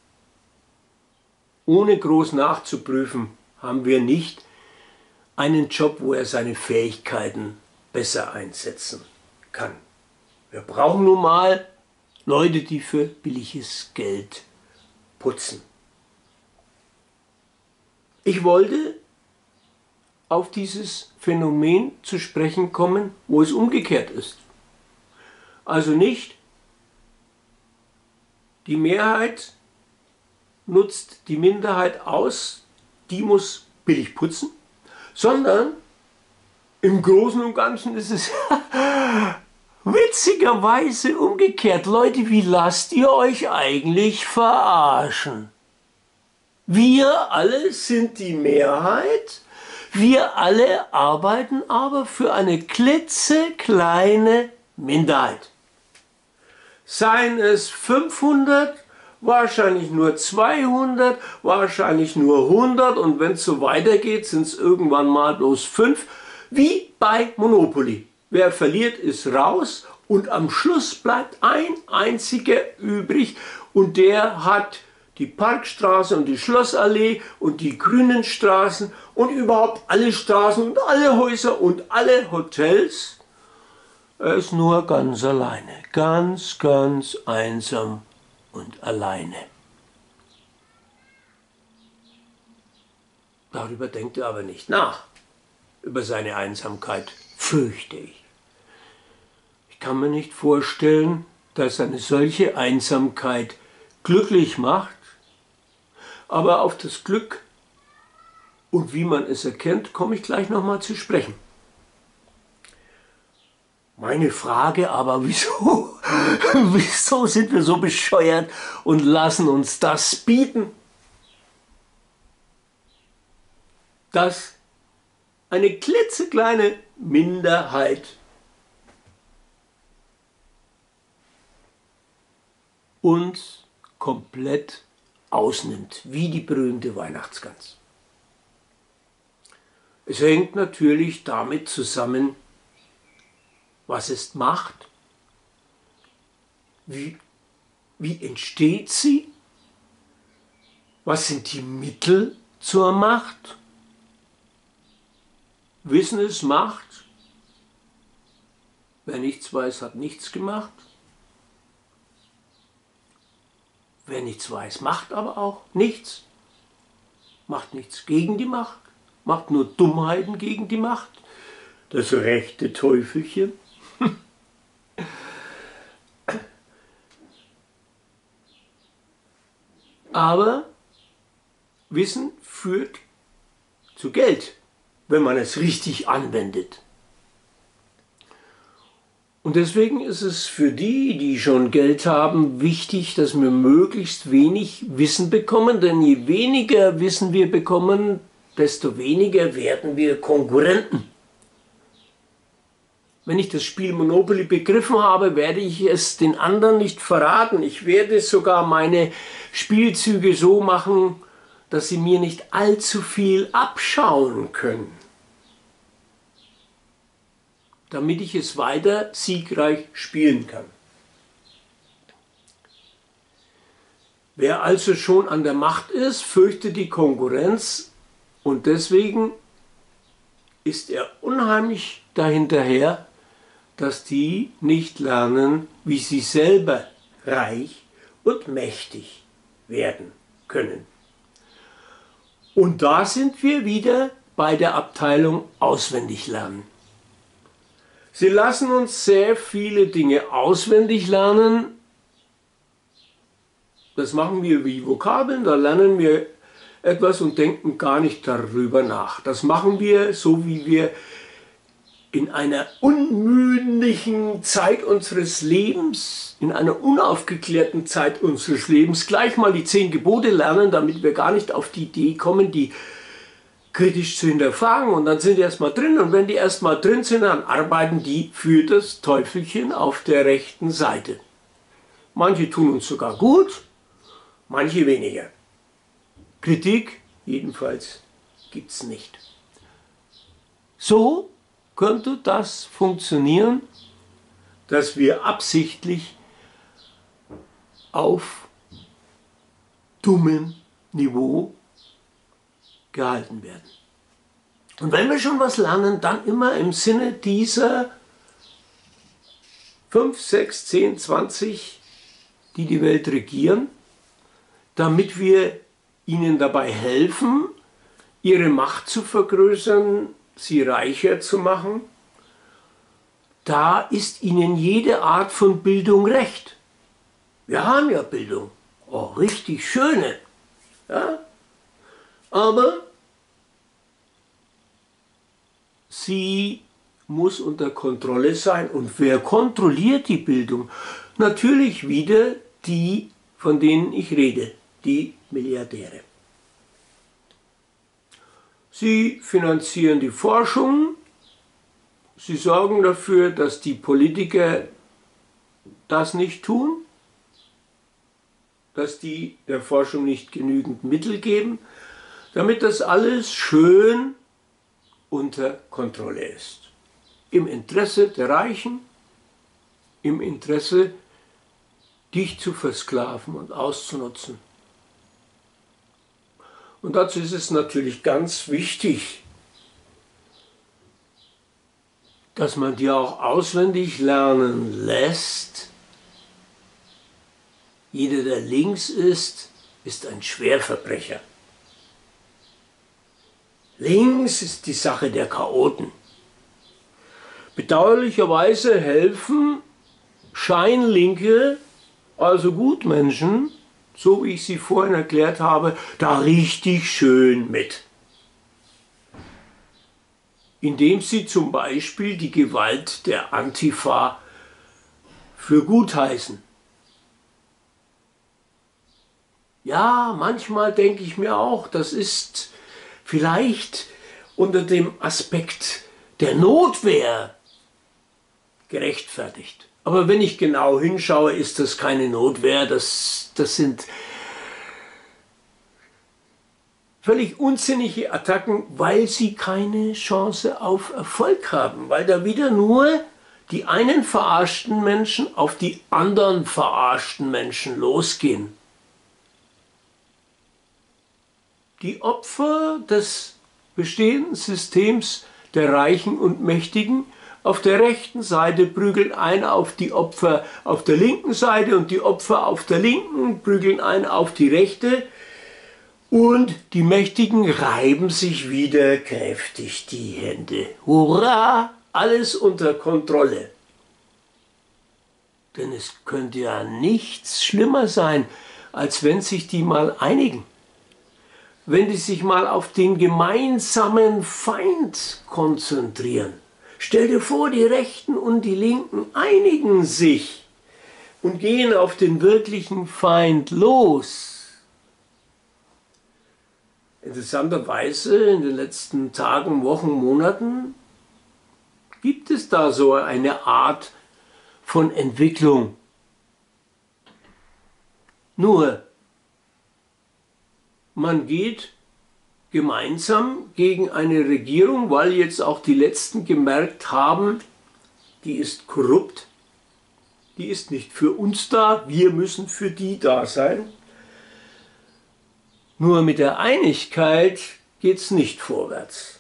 Ohne groß nachzuprüfen, haben wir nicht einen Job, wo er seine Fähigkeiten besser einsetzen kann. Wir brauchen nun mal Leute, die für billiges Geld putzen. Ich wollte auf dieses Phänomen zu sprechen kommen, wo es umgekehrt ist. Also nicht die Mehrheit nutzt die Minderheit aus, die muss billig putzen, sondern im Großen und Ganzen ist es witzigerweise umgekehrt. Leute, wie lasst ihr euch eigentlich verarschen? Wir alle sind die Mehrheit, wir alle arbeiten aber für eine klitzekleine Minderheit. Seien es 500, wahrscheinlich nur 200, wahrscheinlich nur 100 und wenn es so weitergeht, sind es irgendwann mal bloß 5, wie bei Monopoly. Wer verliert, ist raus und am Schluss bleibt ein einziger übrig und der hat die Parkstraße und die Schlossallee und die grünen Straßen und überhaupt alle Straßen und alle Häuser und alle Hotels. Er ist nur ganz alleine, ganz, ganz einsam und alleine. Darüber denkt er aber nicht nach, über seine Einsamkeit, fürchte ich. Ich kann mir nicht vorstellen, dass eine solche Einsamkeit glücklich macht, aber auf das Glück und wie man es erkennt, komme ich gleich nochmal zu sprechen. Meine Frage aber, wieso sind wir so bescheuert und lassen uns das bieten, dass eine klitzekleine Minderheit uns komplett ausnimmt, wie die berühmte Weihnachtsgans. Es hängt natürlich damit zusammen, was ist Macht? Wie entsteht sie? Was sind die Mittel zur Macht? Wissen ist Macht. Wer nichts weiß, hat nichts gemacht. Wer nichts weiß, macht aber auch nichts. Macht nichts gegen die Macht. Macht nur Dummheiten gegen die Macht. Das rechte Teufelchen. Aber Wissen führt zu Geld, wenn man es richtig anwendet. Und deswegen ist es für die, die schon Geld haben, wichtig, dass wir möglichst wenig Wissen bekommen, denn je weniger Wissen wir bekommen, desto weniger werden wir Konkurrenten. Wenn ich das Spiel Monopoly begriffen habe, werde ich es den anderen nicht verraten. Ich werde sogar meine Spielzüge so machen, dass sie mir nicht allzu viel abschauen können, damit ich es weiter siegreich spielen kann. Wer also schon an der Macht ist, fürchtet die Konkurrenz und deswegen ist er unheimlich dahinterher, dass die nicht lernen, wie sie selber reich und mächtig werden können. Und da sind wir wieder bei der Abteilung auswendig lernen. Sie lassen uns sehr viele Dinge auswendig lernen. Das machen wir wie Vokabeln, da lernen wir etwas und denken gar nicht darüber nach. Das machen wir so, wie wir in einer unmüdlichen Zeit unseres Lebens, in einer unaufgeklärten Zeit unseres Lebens gleich mal die 10 Gebote lernen, damit wir gar nicht auf die Idee kommen, die kritisch zu hinterfragen. Und dann sind die erstmal drin und wenn die erstmal drin sind, dann arbeiten die für das Teufelchen auf der rechten Seite. Manche tun uns sogar gut, manche weniger. Kritik jedenfalls gibt es nicht. So könnte das funktionieren, dass wir absichtlich auf dummem Niveau gehalten werden. Und wenn wir schon was lernen, dann immer im Sinne dieser 5, 6, 10, 20, die die Welt regieren, damit wir ihnen dabei helfen, ihre Macht zu vergrößern, sie reicher zu machen. Da ist ihnen jede Art von Bildung recht. Wir haben ja Bildung, oh, richtig schöne. Ja? Aber sie muss unter Kontrolle sein. Und wer kontrolliert die Bildung? Natürlich wieder die, von denen ich rede, die Milliardäre. Sie finanzieren die Forschung, sie sorgen dafür, dass die Politiker das nicht tun, dass die der Forschung nicht genügend Mittel geben, damit das alles schön unter Kontrolle ist. Im Interesse der Reichen, im Interesse, dich zu versklaven und auszunutzen. Und dazu ist es natürlich ganz wichtig, dass man dir auch auswendig lernen lässt. Jeder, der links ist ein Schwerverbrecher. Links ist die Sache der Chaoten. Bedauerlicherweise helfen Scheinlinke, also Gutmenschen, so wie ich sie vorhin erklärt habe, da richtig schön mit. Indem sie zum Beispiel die Gewalt der Antifa für gut heißen. Ja, manchmal denke ich mir auch, das ist vielleicht unter dem Aspekt der Notwehr gerechtfertigt. Aber wenn ich genau hinschaue, ist das keine Notwehr, das sind völlig unsinnige Attacken, weil sie keine Chance auf Erfolg haben, weil da wieder nur die einen verarschten Menschen auf die anderen verarschten Menschen losgehen. Die Opfer des bestehenden Systems der Reichen und Mächtigen auf der rechten Seite prügeln ein auf die Opfer auf der linken Seite und die Opfer auf der linken prügeln ein auf die rechte. Und die Mächtigen reiben sich wieder kräftig die Hände. Hurra! Alles unter Kontrolle. Denn es könnte ja nichts schlimmer sein, als wenn sich die mal einigen. Wenn die sich mal auf den gemeinsamen Feind konzentrieren. Stell dir vor, die Rechten und die Linken einigen sich und gehen auf den wirklichen Feind los. Interessanterweise in den letzten Tagen, Wochen, Monaten gibt es da so eine Art von Entwicklung. Nur, man geht gemeinsam gegen eine Regierung, weil jetzt auch die Letzten gemerkt haben, die ist korrupt, die ist nicht für uns da, wir müssen für die da sein. Nur mit der Einigkeit geht es nicht vorwärts.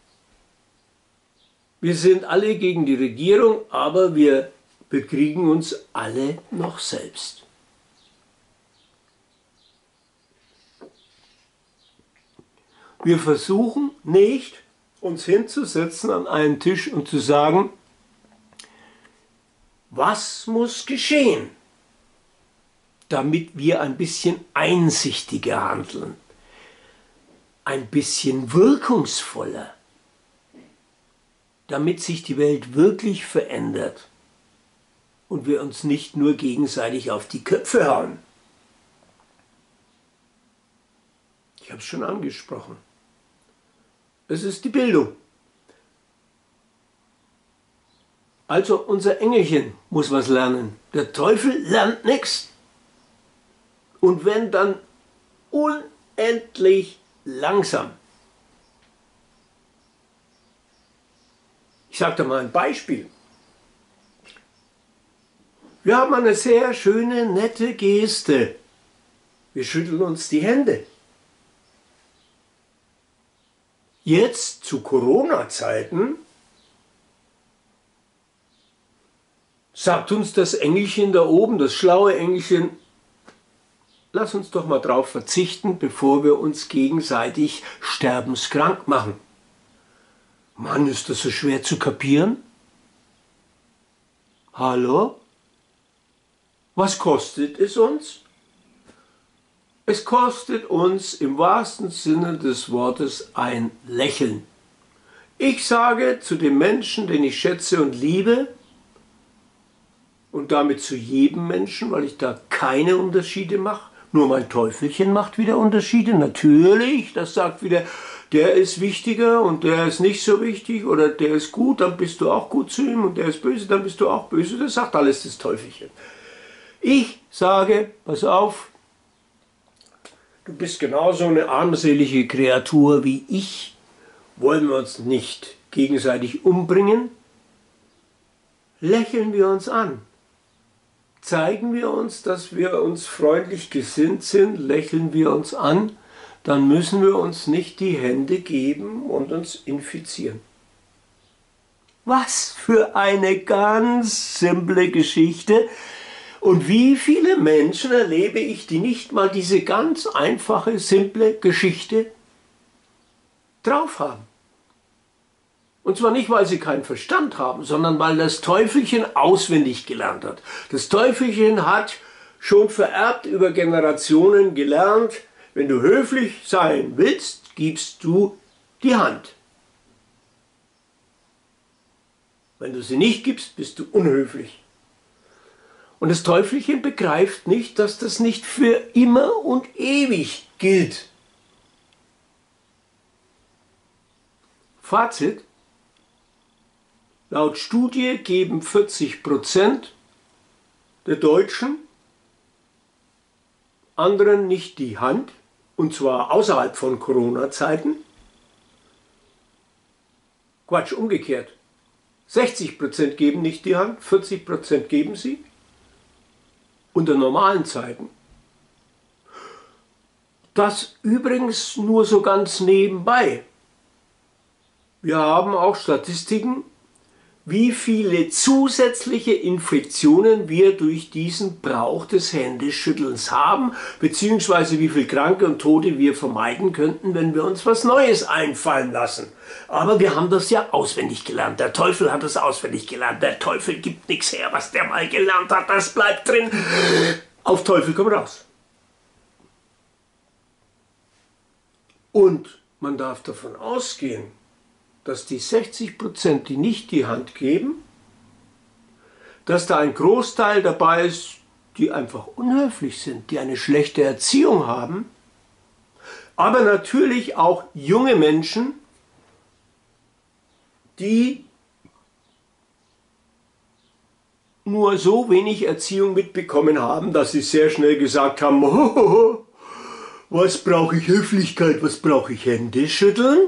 Wir sind alle gegen die Regierung, aber wir bekriegen uns alle noch selbst. Wir versuchen nicht, uns hinzusetzen an einen Tisch und zu sagen, was muss geschehen, damit wir ein bisschen einsichtiger handeln, ein bisschen wirkungsvoller, damit sich die Welt wirklich verändert und wir uns nicht nur gegenseitig auf die Köpfe hauen. Ich habe es schon angesprochen. Es ist die Bildung. Also unser Engelchen muss was lernen. Der Teufel lernt nichts. Und wenn, dann unendlich langsam. Ich sage da mal ein Beispiel. Wir haben eine sehr schöne, nette Geste. Wir schütteln uns die Hände. Jetzt zu Corona-Zeiten sagt uns das Engelchen da oben, das schlaue Engelchen, lass uns doch mal drauf verzichten, bevor wir uns gegenseitig sterbenskrank machen. Mann, ist das so schwer zu kapieren? Hallo? Was kostet es uns? Es kostet uns im wahrsten Sinne des Wortes ein Lächeln. Ich sage zu dem Menschen, den ich schätze und liebe, und damit zu jedem Menschen, weil ich da keine Unterschiede mache, nur mein Teufelchen macht wieder Unterschiede, natürlich, das sagt wieder, der ist wichtiger und der ist nicht so wichtig oder der ist gut, dann bist du auch gut zu ihm und der ist böse, dann bist du auch böse, das sagt alles das Teufelchen. Ich sage, pass auf, du bist genauso eine armselige Kreatur wie ich, wollen wir uns nicht gegenseitig umbringen, lächeln wir uns an. Zeigen wir uns, dass wir uns freundlich gesinnt sind, lächeln wir uns an, dann müssen wir uns nicht die Hände geben und uns infizieren. Was für eine ganz simple Geschichte. Und wie viele Menschen erlebe ich, die nicht mal diese ganz einfache, simple Geschichte drauf haben. Und zwar nicht, weil sie keinen Verstand haben, sondern weil das Teufelchen auswendig gelernt hat. Das Teufelchen hat schon vererbt über Generationen gelernt, wenn du höflich sein willst, gibst du die Hand. Wenn du sie nicht gibst, bist du unhöflich. Und das Teufelchen begreift nicht, dass das nicht für immer und ewig gilt. Fazit: Laut Studie geben 40% der Deutschen anderen nicht die Hand, und zwar außerhalb von Corona-Zeiten. Quatsch, umgekehrt. 60% geben nicht die Hand, 40% geben sie. Unter normalen Zeiten. Das übrigens nur so ganz nebenbei. Wir haben auch Statistiken, wie viele zusätzliche Infektionen wir durch diesen Brauch des Händeschüttelns haben, beziehungsweise wie viele Kranke und Tote wir vermeiden könnten, wenn wir uns was Neues einfallen lassen. Aber wir haben das ja auswendig gelernt. Der Teufel hat es auswendig gelernt. Der Teufel gibt nichts her, was der mal gelernt hat, das bleibt drin. Auf Teufel komm raus. Und man darf davon ausgehen, dass die 60%, die nicht die Hand geben, dass da ein Großteil dabei ist, die einfach unhöflich sind, die eine schlechte Erziehung haben, aber natürlich auch junge Menschen, die nur so wenig Erziehung mitbekommen haben, dass sie sehr schnell gesagt haben, was brauche ich Höflichkeit, was brauche ich Händeschütteln?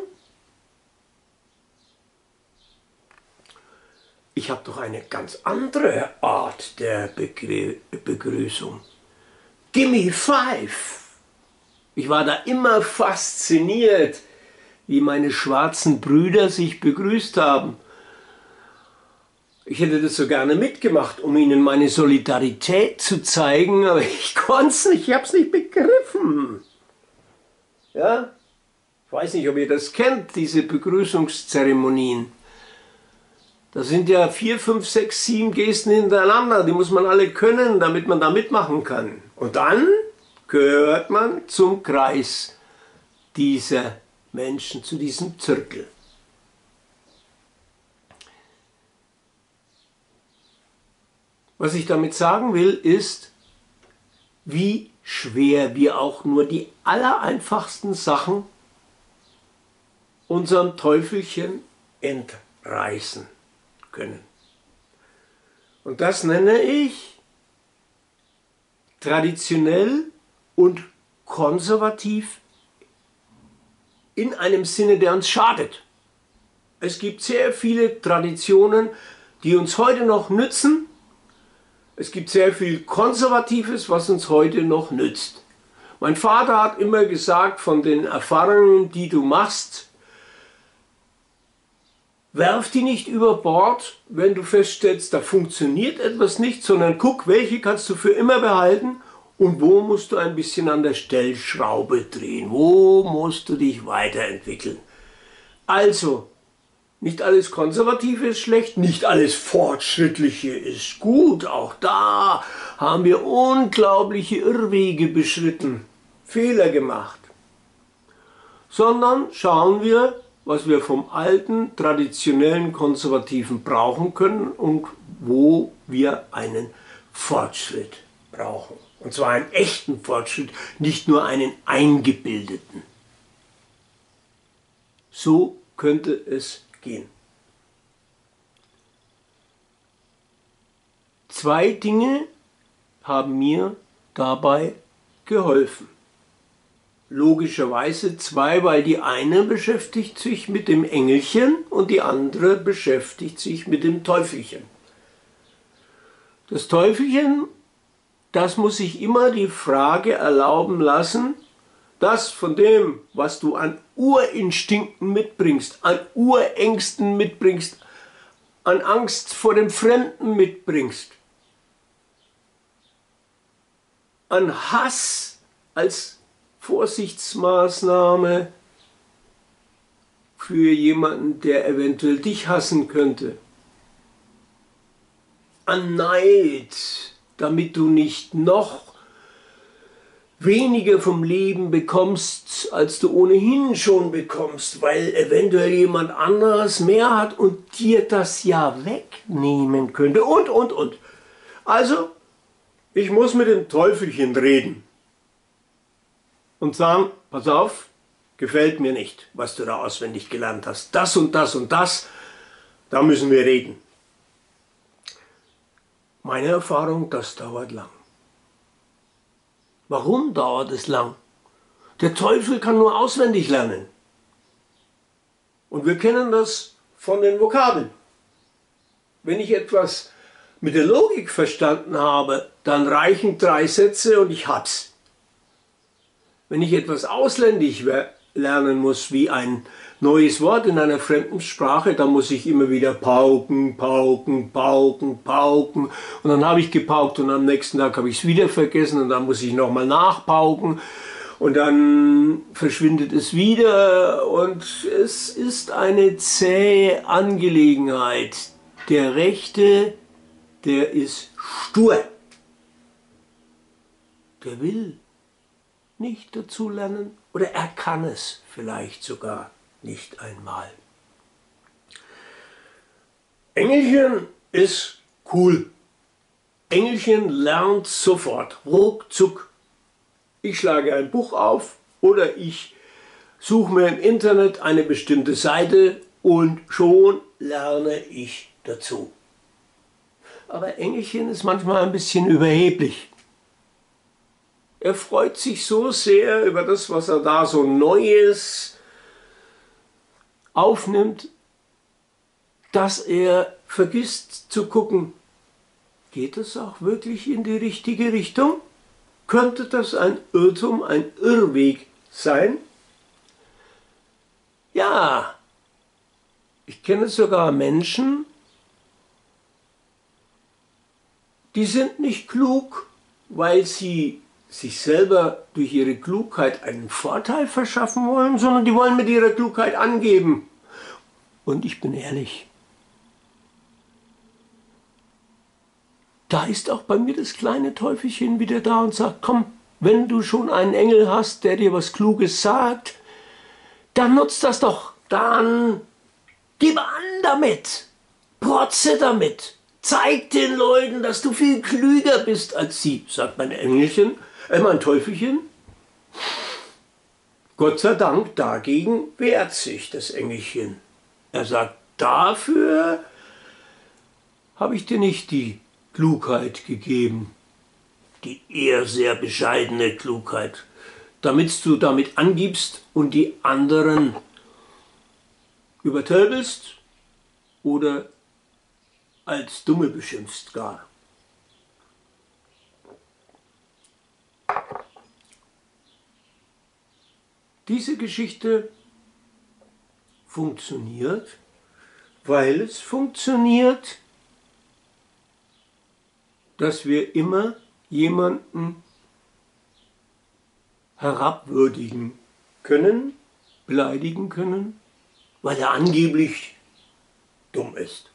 Ich habe doch eine ganz andere Art der Begrüßung. Gimme five. Ich war da immer fasziniert, wie meine schwarzen Brüder sich begrüßt haben. Ich hätte das so gerne mitgemacht, um ihnen meine Solidarität zu zeigen, aber ich konnte es nicht, ich habe es nicht begriffen. Ja? Ich weiß nicht, ob ihr das kennt, diese Begrüßungszeremonien. Das sind ja 4, 5, 6, 7 Gesten hintereinander, die muss man alle können, damit man da mitmachen kann. Und dann gehört man zum Kreis dieser Menschen, zu diesem Zirkel. Was ich damit sagen will, ist, wie schwer wir auch nur die allereinfachsten Sachen unserem Teufelchen entreißen können. Und das nenne ich traditionell und konservativ in einem Sinne, der uns schadet. Es gibt sehr viele Traditionen, die uns heute noch nützen. Es gibt sehr viel Konservatives, was uns heute noch nützt. Mein Vater hat immer gesagt, von den Erfahrungen, die du machst, werf die nicht über Bord, wenn du feststellst, da funktioniert etwas nicht, sondern guck, welche kannst du für immer behalten und wo musst du ein bisschen an der Stellschraube drehen, wo musst du dich weiterentwickeln. Also, nicht alles Konservative ist schlecht, nicht alles Fortschrittliche ist gut, auch da haben wir unglaubliche Irrwege beschritten. Fehler gemacht, sondern schauen wir, was wir vom alten, traditionellen, konservativen brauchen können und wo wir einen Fortschritt brauchen. Und zwar einen echten Fortschritt, nicht nur einen eingebildeten. So könnte es gehen. Zwei Dinge haben mir dabei geholfen. Logischerweise zwei, weil die eine beschäftigt sich mit dem Engelchen und die andere beschäftigt sich mit dem Teufelchen. Das Teufelchen, das muss sich immer die Frage erlauben lassen, das von dem, was du an Urinstinkten mitbringst, an Urängsten mitbringst, an Angst vor dem Fremden mitbringst, an Hass als Vorsichtsmaßnahme für jemanden, der eventuell dich hassen könnte, an Neid, damit du nicht noch weniger vom Leben bekommst, als du ohnehin schon bekommst, weil eventuell jemand anderes mehr hat und dir das ja wegnehmen könnte und. Also, ich muss mit dem Teufelchen reden und sagen, pass auf, gefällt mir nicht, was du da auswendig gelernt hast. Das und das und das, da müssen wir reden. Meine Erfahrung, das dauert lang. Warum dauert es lang? Der Teufel kann nur auswendig lernen. Und wir kennen das von den Vokabeln. Wenn ich etwas mit der Logik verstanden habe, dann reichen 3 Sätze und ich hab's. Wenn ich etwas ausländisch lernen muss, wie ein neues Wort in einer fremden Sprache, dann muss ich immer wieder pauken. Und dann habe ich gepaukt und am nächsten Tag habe ich es wieder vergessen und dann muss ich nochmal nachpauken und dann verschwindet es wieder und es ist eine zähe Angelegenheit. Der Rechte, der ist stur. Der will nicht dazu lernen oder er kann es vielleicht sogar nicht einmal. Engelchen ist cool. Engelchen lernt sofort, ruckzuck. Ich schlage ein Buch auf oder ich suche mir im Internet eine bestimmte Seite und schon lerne ich dazu. Aber Engelchen ist manchmal ein bisschen überheblich. Er freut sich so sehr über das, was er da so Neues aufnimmt, dass er vergisst zu gucken, geht es auch wirklich in die richtige Richtung? Könnte das ein Irrtum, ein Irrweg sein? Ja, ich kenne sogar Menschen, die sind nicht klug, weil sie sich selber durch ihre Klugheit einen Vorteil verschaffen wollen, sondern die wollen mit ihrer Klugheit angeben. Und ich bin ehrlich, da ist auch bei mir das kleine Teufelchen wieder da und sagt, komm, wenn du schon einen Engel hast, der dir was Kluges sagt, dann nutzt das doch, dann gib an damit, protze damit, zeig den Leuten, dass du viel klüger bist als sie, sagt mein Engelchen, mein Teufelchen. Gott sei Dank, dagegen wehrt sich das Engelchen. Er sagt, dafür habe ich dir nicht die Klugheit gegeben, die eher sehr bescheidene Klugheit, damit du damit angibst und die anderen übertölpelst oder als Dumme beschimpfst gar. Diese Geschichte funktioniert, weil es funktioniert, dass wir immer jemanden herabwürdigen können, beleidigen können, weil er angeblich dumm ist.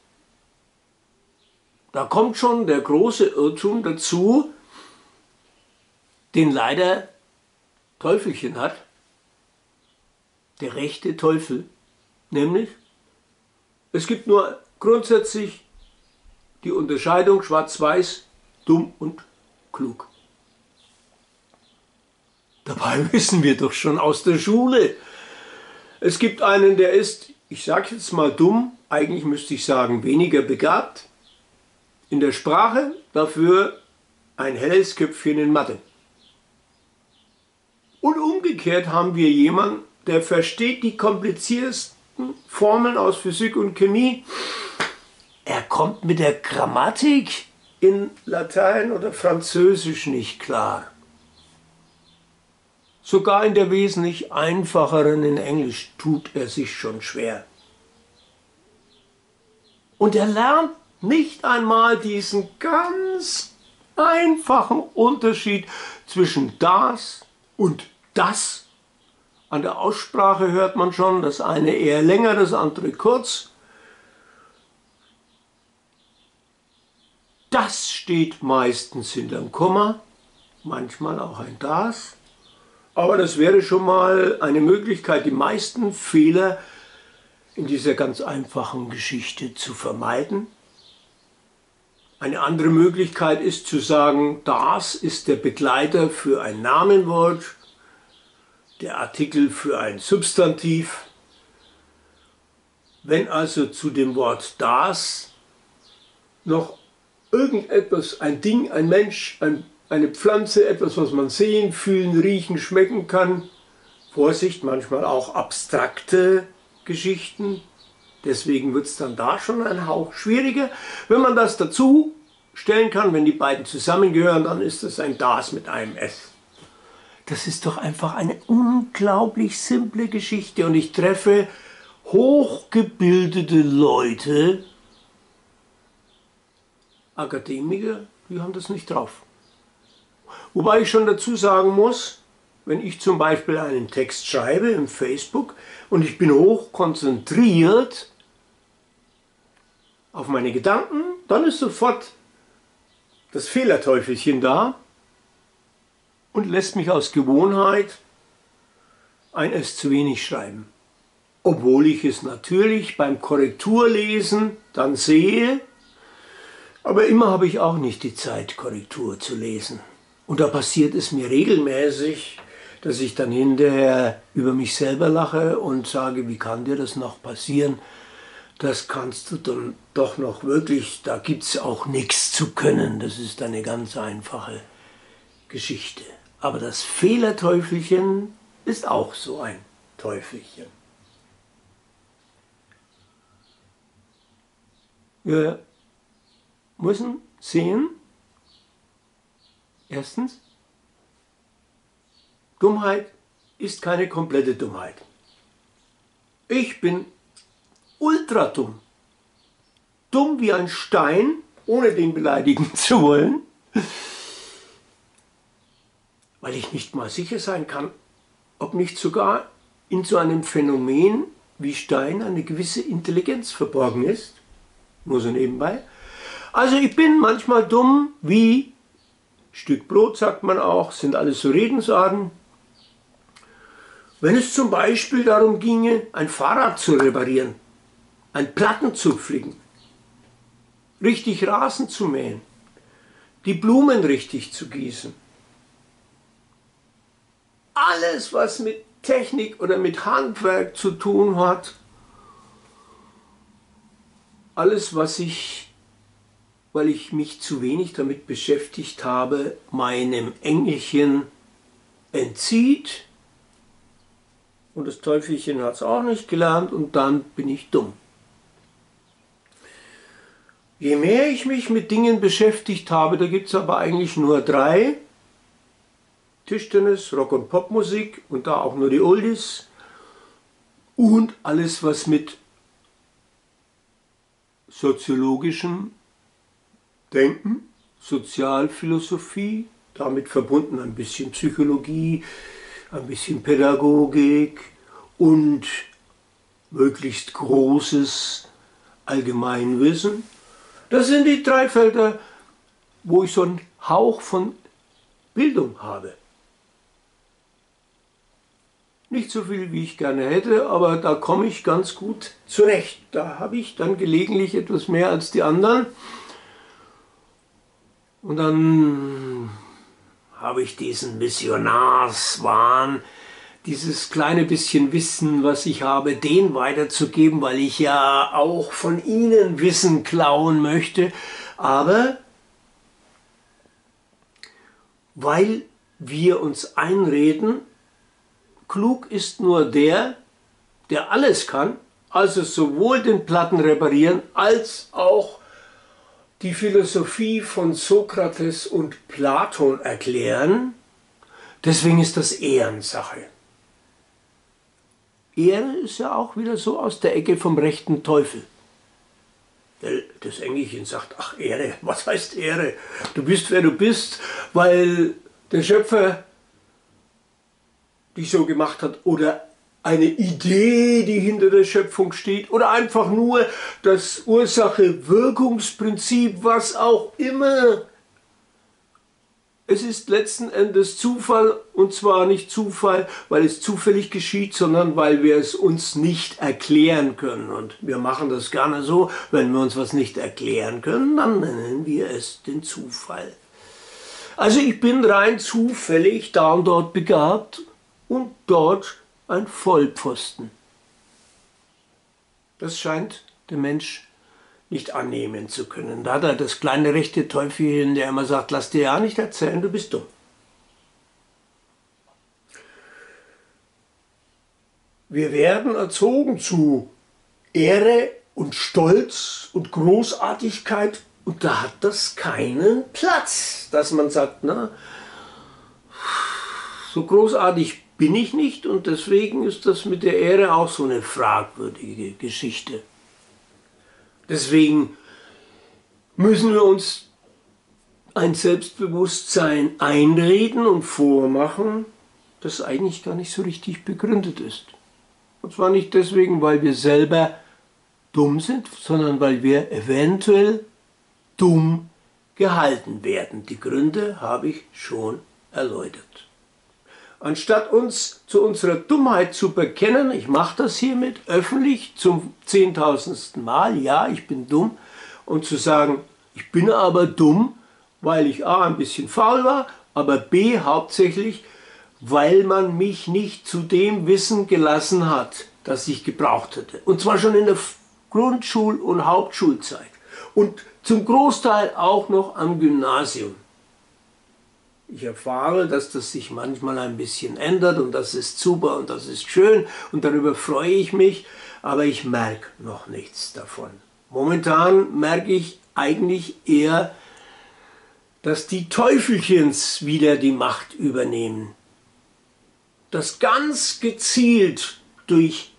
Da kommt schon der große Irrtum dazu, den leider Teufelchen hat, der rechte Teufel, nämlich es gibt nur grundsätzlich die Unterscheidung schwarz-weiß, dumm und klug. Dabei wissen wir doch schon aus der Schule, es gibt einen, der ist, ich sage jetzt mal dumm, eigentlich müsste ich sagen weniger begabt in der Sprache, dafür ein helles Köpfchen in Mathe. Und umgekehrt haben wir jemanden, der versteht die kompliziertesten Formeln aus Physik und Chemie. Er kommt mit der Grammatik in Latein oder Französisch nicht klar. Sogar in der wesentlich einfacheren in Englisch tut er sich schon schwer. Und er lernt nicht einmal diesen ganz einfachen Unterschied zwischen das und das. An der Aussprache hört man schon, das eine eher länger, das andere kurz. Das steht meistens hinterm Komma, manchmal auch ein das. Aber das wäre schon mal eine Möglichkeit, die meisten Fehler in dieser ganz einfachen Geschichte zu vermeiden. Eine andere Möglichkeit ist zu sagen, das ist der Begleiter für ein Namenwort, der Artikel für ein Substantiv. Wenn also zu dem Wort das noch irgendetwas, ein Ding, ein Mensch, eine Pflanze, etwas, was man sehen, fühlen, riechen, schmecken kann. Vorsicht, manchmal auch abstrakte Geschichten. Deswegen wird es dann da schon ein Hauch schwieriger. Wenn man das dazu stellen kann, wenn die beiden zusammengehören, dann ist das ein Das mit einem S. Das ist doch einfach eine unglaublich simple Geschichte. Und ich treffe hochgebildete Leute, Akademiker, die haben das nicht drauf. Wobei ich schon dazu sagen muss, wenn ich zum Beispiel einen Text schreibe im Facebook und ich bin hoch konzentriert auf meine Gedanken, dann ist sofort das Fehlerteufelchen da und lässt mich aus Gewohnheit ein S zu wenig schreiben. Obwohl ich es natürlich beim Korrekturlesen dann sehe, aber immer habe ich auch nicht die Zeit, Korrektur zu lesen. Und da passiert es mir regelmäßig, dass ich dann hinterher über mich selber lache und sage, wie kann dir das noch passieren? Das kannst du dann doch noch wirklich, da gibt es auch nichts zu können. Das ist eine ganz einfache Geschichte. Aber das Fehlerteufelchen ist auch so ein Teufelchen. Wir müssen sehen, erstens, Dummheit ist keine komplette Dummheit. Ich bin ultra dumm. Dumm wie ein Stein, ohne den beleidigen zu wollen, weil ich nicht mal sicher sein kann, ob nicht sogar in so einem Phänomen wie Stein eine gewisse Intelligenz verborgen ist. Nur so nebenbei. Also ich bin manchmal dumm wie Stück Brot, sagt man auch, sind alles so Redensarten. Wenn es zum Beispiel darum ginge, ein Fahrrad zu reparieren, einen Platten zu pflegen, richtig Rasen zu mähen, die Blumen richtig zu gießen. Alles, was mit Technik oder mit Handwerk zu tun hat, alles, was weil ich mich zu wenig damit beschäftigt habe, meinem Engelchen entzieht. Und das Teufelchen hat es auch nicht gelernt und dann bin ich dumm. Je mehr ich mich mit Dingen beschäftigt habe, da gibt es aber eigentlich nur 3. Tischtennis, Rock- und Popmusik und da auch nur die Oldies. Und alles, was mit soziologischem Denken, Sozialphilosophie, damit verbunden ein bisschen Psychologie, ein bisschen Pädagogik und möglichst großes Allgemeinwissen. Das sind die 3 Felder, wo ich so einen Hauch von Bildung habe. Nicht so viel, wie ich gerne hätte, aber da komme ich ganz gut zurecht. Da habe ich dann gelegentlich etwas mehr als die anderen. Und dann habe ich diesen Missionarswahn, dieses kleine bisschen Wissen, was ich habe, den weiterzugeben, weil ich ja auch von ihnen Wissen klauen möchte. Aber weil wir uns einreden, klug ist nur der alles kann, also sowohl den Platten reparieren, als auch die Philosophie von Sokrates und Platon erklären. Deswegen ist das Ehrensache. Ehre ist ja auch wieder so aus der Ecke vom rechten Teufel. Das Engelchen sagt, ach Ehre, was heißt Ehre? Du bist, wer du bist, weil der Schöpfer dich so gemacht hat oder eine Idee, die hinter der Schöpfung steht oder einfach nur das Ursache-Wirkungsprinzip, was auch immer. Es ist letzten Endes Zufall, und zwar nicht Zufall, weil es zufällig geschieht, sondern weil wir es uns nicht erklären können. Und wir machen das gerne so, wenn wir uns was nicht erklären können, dann nennen wir es den Zufall. Also ich bin rein zufällig da und dort begabt und dort ein Vollpfosten. Das scheint der Mensch nicht annehmen zu können. Da hat er das kleine rechte Teufelchen, der immer sagt, lass dir ja nicht erzählen, du bist dumm. Wir werden erzogen zu Ehre und Stolz und Großartigkeit und da hat das keinen Platz, dass man sagt, na, so großartig bin ich nicht und deswegen ist das mit der Ehre auch so eine fragwürdige Geschichte. Deswegen müssen wir uns ein Selbstbewusstsein einreden und vormachen, das eigentlich gar nicht so richtig begründet ist. Und zwar nicht deswegen, weil wir selber dumm sind, sondern weil wir eventuell dumm gehalten werden. Die Gründe habe ich schon erläutert. Anstatt uns zu unserer Dummheit zu bekennen, ich mache das hiermit öffentlich zum 10.000. Mal, ja, ich bin dumm, und zu sagen, ich bin aber dumm, weil ich A, ein bisschen faul war, aber B, hauptsächlich, weil man mich nicht zu dem Wissen gelassen hat, das ich gebraucht hätte. Und zwar schon in der Grundschul- und Hauptschulzeit und zum Großteil auch noch am Gymnasium. Ich erfahre, dass das sich manchmal ein bisschen ändert und das ist super und das ist schön und darüber freue ich mich, aber ich merke noch nichts davon. Momentan merke ich eigentlich eher, dass die Teufelchens wieder die Macht übernehmen. Dass ganz gezielt durch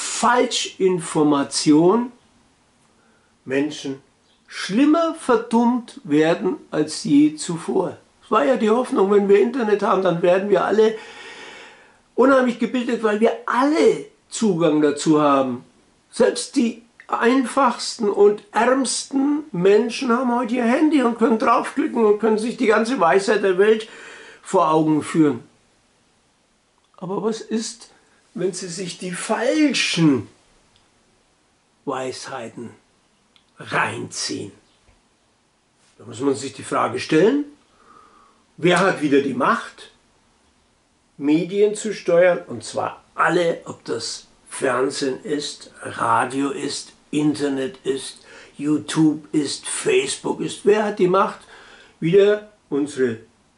Falschinformation Menschen schlimmer verdummt werden als je zuvor. Es war ja die Hoffnung, wenn wir Internet haben, dann werden wir alle unheimlich gebildet, weil wir alle Zugang dazu haben. Selbst die einfachsten und ärmsten Menschen haben heute ihr Handy und können draufklicken und können sich die ganze Weisheit der Welt vor Augen führen. Aber was ist, wenn sie sich die falschen Weisheiten reinziehen? Da muss man sich die Frage stellen, wer hat wieder die Macht, Medien zu steuern, und zwar alle, ob das Fernsehen ist, Radio ist, Internet ist, YouTube ist, Facebook ist. Wer hat die Macht? Wieder unsere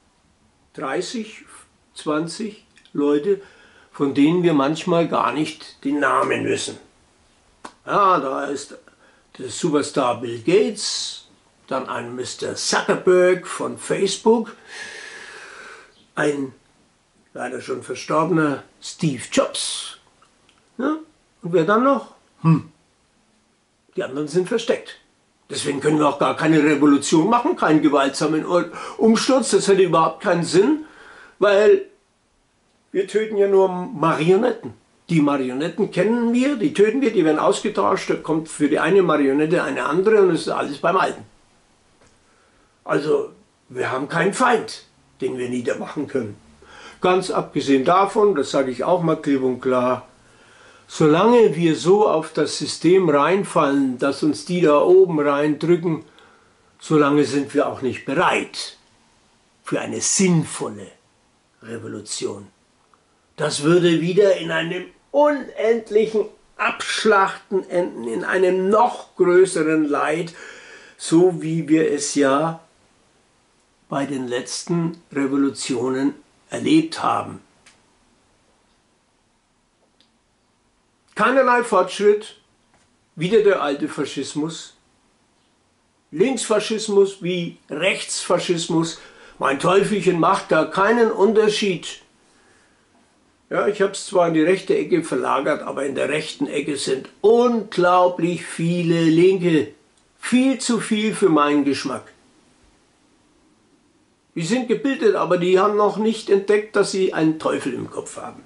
30, 20 Leute, von denen wir manchmal gar nicht den Namen wissen. Ja, da ist der Superstar Bill Gates, dann ein Mr. Zuckerberg von Facebook, ein leider schon verstorbener Steve Jobs. Ja? Und wer dann noch? Die anderen sind versteckt. Deswegen können wir auch gar keine Revolution machen, keinen gewaltsamen Umsturz. Das hätte überhaupt keinen Sinn, weil wir töten ja nur Marionetten. Die Marionetten kennen wir, die töten wir, die werden ausgetauscht, da kommt für die eine Marionette eine andere und es ist alles beim Alten. Also wir haben keinen Feind, den wir niedermachen können. ganz abgesehen davon, das sage ich auch mal klipp und klar, solange wir so auf das System reinfallen, dass uns die da oben reindrücken, solange sind wir auch nicht bereit für eine sinnvolle Revolution. Das würde wieder in einem unendlichen Abschlachten enden, in einem noch größeren Leid, so wie wir es ja bei den letzten Revolutionen erlebt haben. Keinerlei Fortschritt, wieder der alte Faschismus, Linksfaschismus wie Rechtsfaschismus, mein Teufelchen macht da keinen Unterschied. Ja, ich habe es zwar in die rechte Ecke verlagert, aber in der rechten Ecke sind unglaublich viele Linke. Viel zu viel für meinen Geschmack. Die sind gebildet, aber die haben noch nicht entdeckt, dass sie einen Teufel im Kopf haben.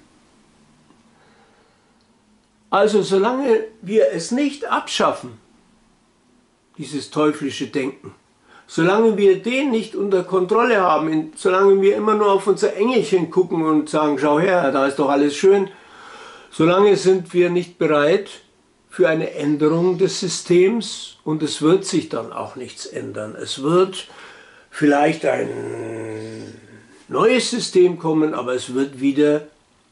Also solange wir es nicht abschaffen, dieses teuflische Denken, solange wir den nicht unter Kontrolle haben, solange wir immer nur auf unser Engelchen gucken und sagen, schau her, da ist doch alles schön, solange sind wir nicht bereit für eine Änderung des Systems und es wird sich dann auch nichts ändern. Es wird vielleicht ein neues System kommen, aber es wird wieder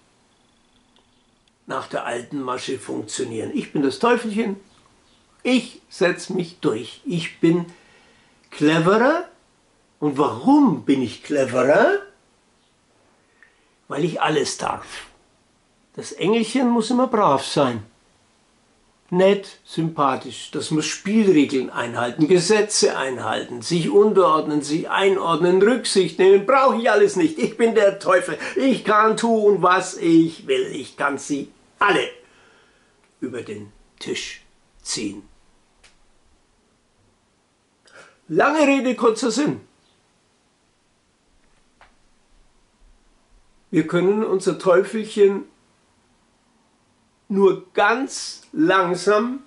nach der alten Masche funktionieren. Ich bin das Teufelchen, ich setze mich durch, ich bin cleverer. Und warum bin ich cleverer? Weil ich alles darf. Das Engelchen muss immer brav sein. Nett, sympathisch. Das muss Spielregeln einhalten, Gesetze einhalten, sich unterordnen, sich einordnen, Rücksicht nehmen. Brauche ich alles nicht. Ich bin der Teufel. Ich kann tun, was ich will. Ich kann sie alle über den Tisch ziehen. Lange Rede, kurzer Sinn. Wir können unser Teufelchen nur ganz langsam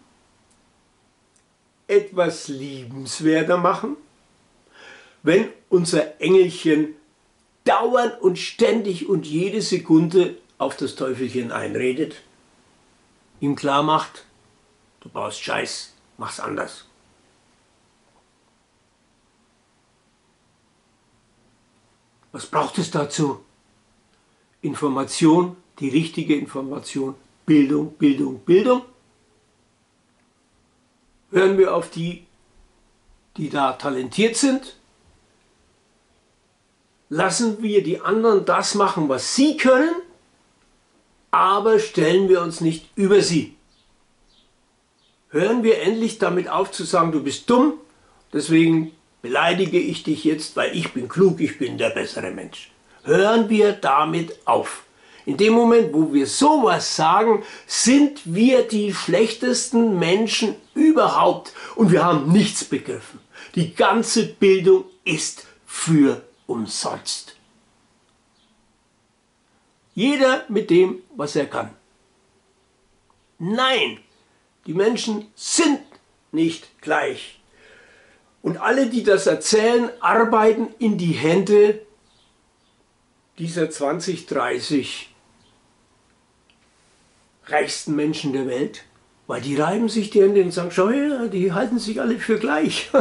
etwas liebenswerter machen, wenn unser Engelchen dauernd und ständig und jede Sekunde auf das Teufelchen einredet, ihm klar macht, du baust Scheiß, mach's anders. Was braucht es dazu? Information, die richtige Information, Bildung, Bildung, Bildung. Hören wir auf die, die da talentiert sind. Lassen wir die anderen das machen, was sie können, aber stellen wir uns nicht über sie. Hören wir endlich damit auf zu sagen, du bist dumm, deswegen beleidige ich dich jetzt, weil ich bin klug, ich bin der bessere Mensch. Hören wir damit auf. In dem Moment, wo wir sowas sagen, sind wir die schlechtesten Menschen überhaupt und wir haben nichts begriffen. Die ganze Bildung ist für umsonst. Jeder mit dem, was er kann. Nein, die Menschen sind nicht gleich. Und alle, die das erzählen, arbeiten in die Hände dieser 20, 30 reichsten Menschen der Welt, weil die reiben sich die Hände und sagen, schau her, die halten sich alle für gleich.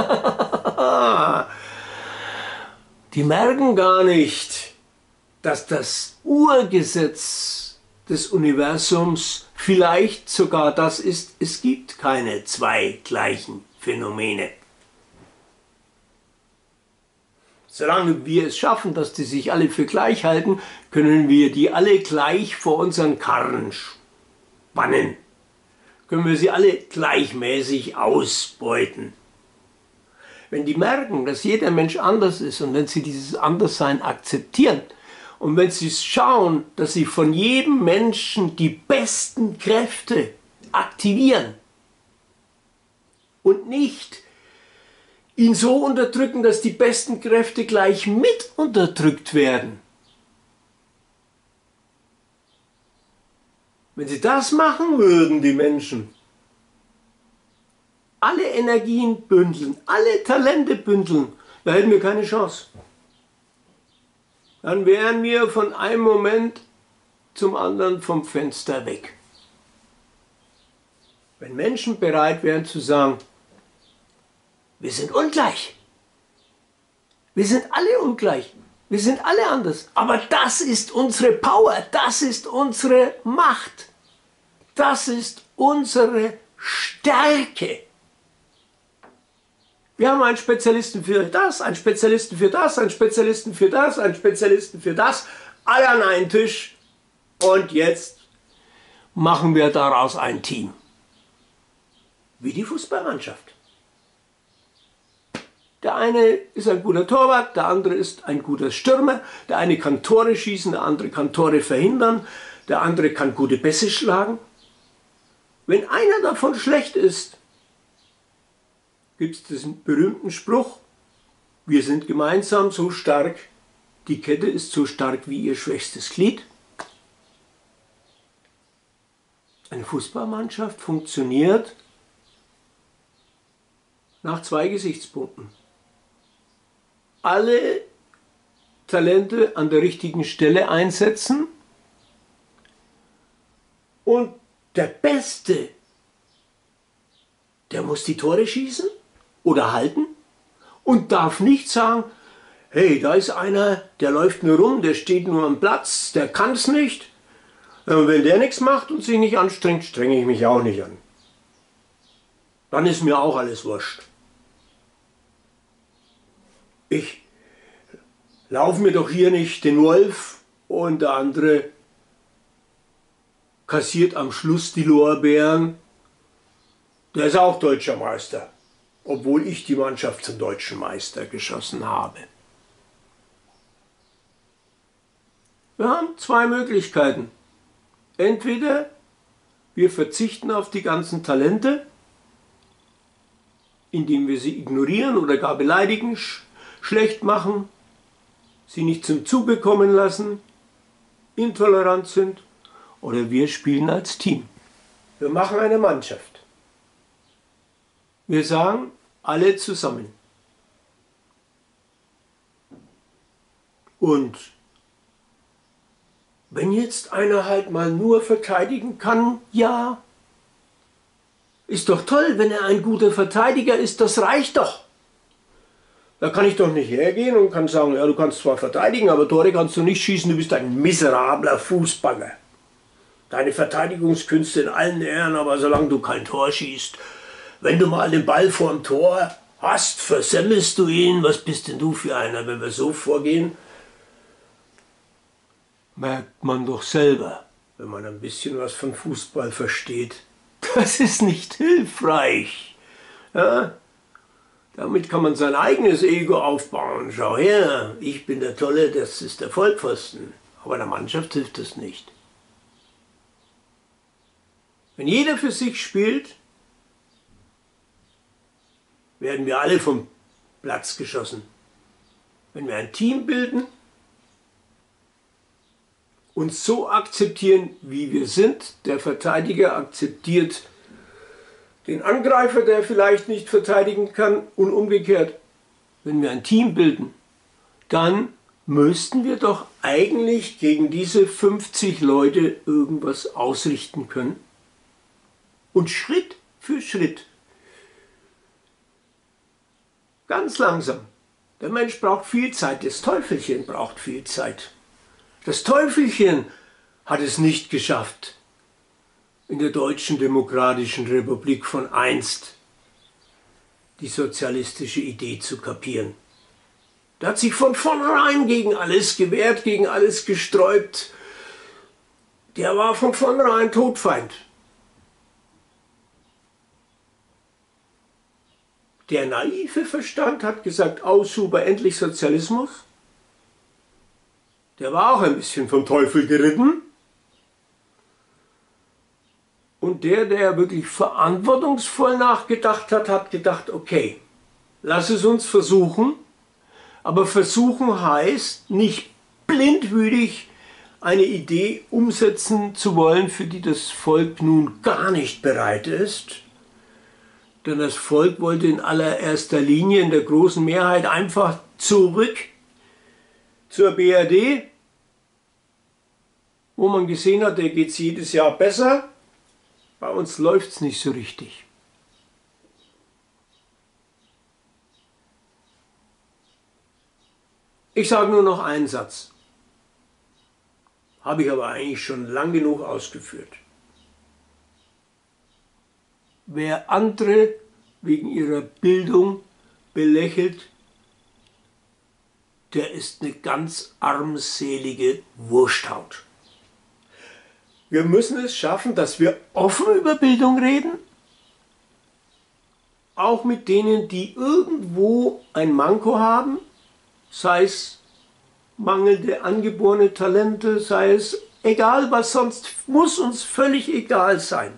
Die merken gar nicht, dass das Urgesetz des Universums vielleicht sogar das ist, es gibt keine zwei gleichen Phänomene. Solange wir es schaffen, dass die sich alle für gleich halten, können wir die alle gleich vor unseren Karren spannen. Können wir sie alle gleichmäßig ausbeuten. Wenn die merken, dass jeder Mensch anders ist und wenn sie dieses Anderssein akzeptieren und wenn sie schauen, dass sie von jedem Menschen die besten Kräfte aktivieren und nicht ihn so unterdrücken, dass die besten Kräfte gleich mit unterdrückt werden. Wenn sie das machen würden, die Menschen, alle Energien bündeln, alle Talente bündeln, da hätten wir keine Chance. dann wären wir von einem Moment zum anderen vom Fenster weg. Wenn Menschen bereit wären zu sagen, wir sind ungleich, wir sind alle ungleich, wir sind alle anders, aber das ist unsere Power, das ist unsere Macht, das ist unsere Stärke. Wir haben einen Spezialisten für das, einen Spezialisten für das, einen Spezialisten für das, einen Spezialisten für das, alle an einen Tisch und jetzt machen wir daraus ein Team. Wie die Fußballmannschaft. Der eine ist ein guter Torwart, der andere ist ein guter Stürmer, der eine kann Tore schießen, der andere kann Tore verhindern, der andere kann gute Pässe schlagen. Wenn einer davon schlecht ist, gibt es diesen berühmten Spruch, wir sind gemeinsam so stark, die Kette ist so stark wie ihr schwächstes Glied. Eine Fußballmannschaft funktioniert nach zwei Gesichtspunkten. Alle Talente an der richtigen Stelle einsetzen und der Beste, der muss die Tore schießen oder halten und darf nicht sagen, hey, da ist einer, der läuft nur rum, der steht nur am Platz, der kann es nicht. Und wenn der nichts macht und sich nicht anstrengt, strenge ich mich auch nicht an. Dann ist mir auch alles wurscht. Ich laufe mir doch hier nicht den Wolf und der andere kassiert am Schluss die Lorbeeren. Der ist auch deutscher Meister, obwohl ich die Mannschaft zum deutschen Meister geschossen habe. Wir haben zwei Möglichkeiten. Entweder wir verzichten auf die ganzen Talente, indem wir sie ignorieren oder gar beleidigen, schlecht machen, sie nicht zum Zuge kommen lassen, intolerant sind, oder wir spielen als Team. Wir machen eine Mannschaft. Wir sagen, alle zusammen. Und wenn jetzt einer halt mal nur verteidigen kann, ja, ist doch toll, wenn er ein guter Verteidiger ist, das reicht doch. Da kann ich doch nicht hergehen und kann sagen, ja, du kannst zwar verteidigen, aber Tore kannst du nicht schießen, du bist ein miserabler Fußballer. Deine Verteidigungskünste in allen Ehren, aber solange du kein Tor schießt, wenn du mal den Ball vorm Tor hast, versemmelst du ihn, was bist denn du für einer, wenn wir so vorgehen? Merkt man doch selber, wenn man ein bisschen was von Fußball versteht. Das ist nicht hilfreich. Ja? Damit kann man sein eigenes Ego aufbauen. Schau her, ich bin der Tolle, das ist der Vollpfosten. Aber der Mannschaft hilft das nicht. Wenn jeder für sich spielt, werden wir alle vom Platz geschossen. Wenn wir ein Team bilden, uns so akzeptieren, wie wir sind, der Verteidiger akzeptiert den Angreifer, der vielleicht nicht verteidigen kann, und umgekehrt. Wenn wir ein Team bilden, dann müssten wir doch eigentlich gegen diese 50 Leute irgendwas ausrichten können. Und Schritt für Schritt, ganz langsam. Der Mensch braucht viel Zeit, das Teufelchen braucht viel Zeit. Das Teufelchen hat es nicht geschafft, in der Deutschen Demokratischen Republik von einst die sozialistische Idee zu kapieren. Der hat sich von vornherein gegen alles gewehrt, gegen alles gesträubt. Der war von vornherein Todfeind. Der naive Verstand hat gesagt, super, endlich Sozialismus. Der war auch ein bisschen vom Teufel geritten. Und der wirklich verantwortungsvoll nachgedacht hat, hat gedacht, okay, lass es uns versuchen. Aber versuchen heißt nicht blindwütig eine Idee umsetzen zu wollen, für die das Volk nun gar nicht bereit ist. Denn das Volk wollte in allererster Linie in der großen Mehrheit einfach zurück zur BRD, wo man gesehen hat, der geht es jedes Jahr besser. Bei uns läuft es nicht so richtig. Ich sage nur noch einen Satz. Habe ich aber eigentlich schon lang genug ausgeführt. Wer andere wegen ihrer Bildung belächelt, der ist eine ganz armselige Wursthaut. Wir müssen es schaffen, dass wir offen über Bildung reden, auch mit denen, die irgendwo ein Manko haben, sei es mangelnde angeborene Talente, sei es egal was sonst, muss uns völlig egal sein.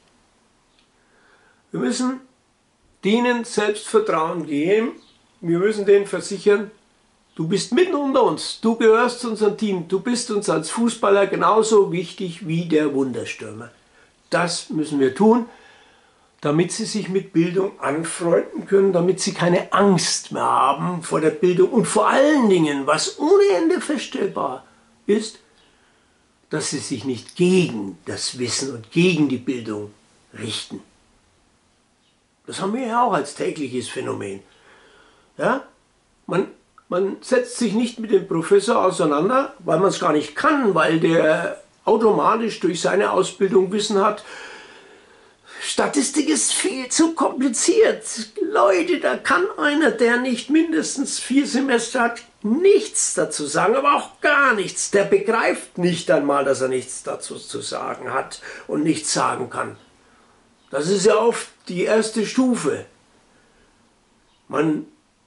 Wir müssen denen Selbstvertrauen geben, wir müssen denen versichern, du bist mitten unter uns, du gehörst zu unserem Team, du bist uns als Fußballer genauso wichtig wie der Wunderstürmer. Das müssen wir tun, damit sie sich mit Bildung anfreunden können, damit sie keine Angst mehr haben vor der Bildung und vor allen Dingen, was ohne Ende feststellbar ist, dass sie sich nicht gegen das Wissen und gegen die Bildung richten. Das haben wir ja auch als tägliches Phänomen. Ja? Man setzt sich nicht mit dem Professor auseinander, weil man es gar nicht kann, weil der automatisch durch seine Ausbildung Wissen hat, Statistik ist viel zu kompliziert. Leute, da kann einer, der nicht mindestens 4 Semester hat, nichts dazu sagen, aber auch gar nichts. Der begreift nicht einmal, dass er nichts dazu zu sagen hat und nichts sagen kann. Das ist ja oft die erste Stufe. Man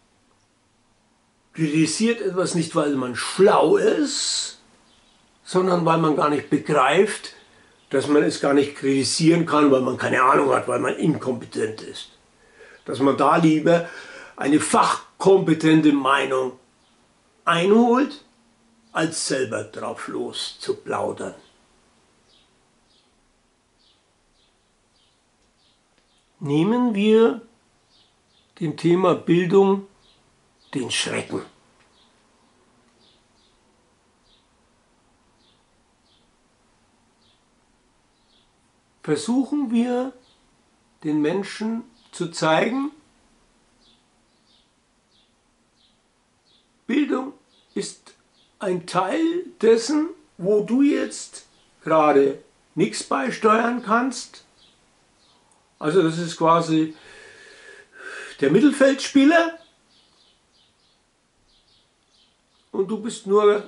kritisiert etwas nicht, weil man schlau ist, sondern weil man gar nicht begreift, dass man es gar nicht kritisieren kann, weil man keine Ahnung hat, weil man inkompetent ist. Dass man da lieber eine fachkompetente Meinung einholt, als selber drauf los zu plaudern. Nehmen wir dem Thema Bildung den Schrecken. Versuchen wir den Menschen zu zeigen, Bildung ist ein Teil dessen, wo du jetzt gerade nichts beisteuern kannst. Also das ist quasi der Mittelfeldspieler und du bist nur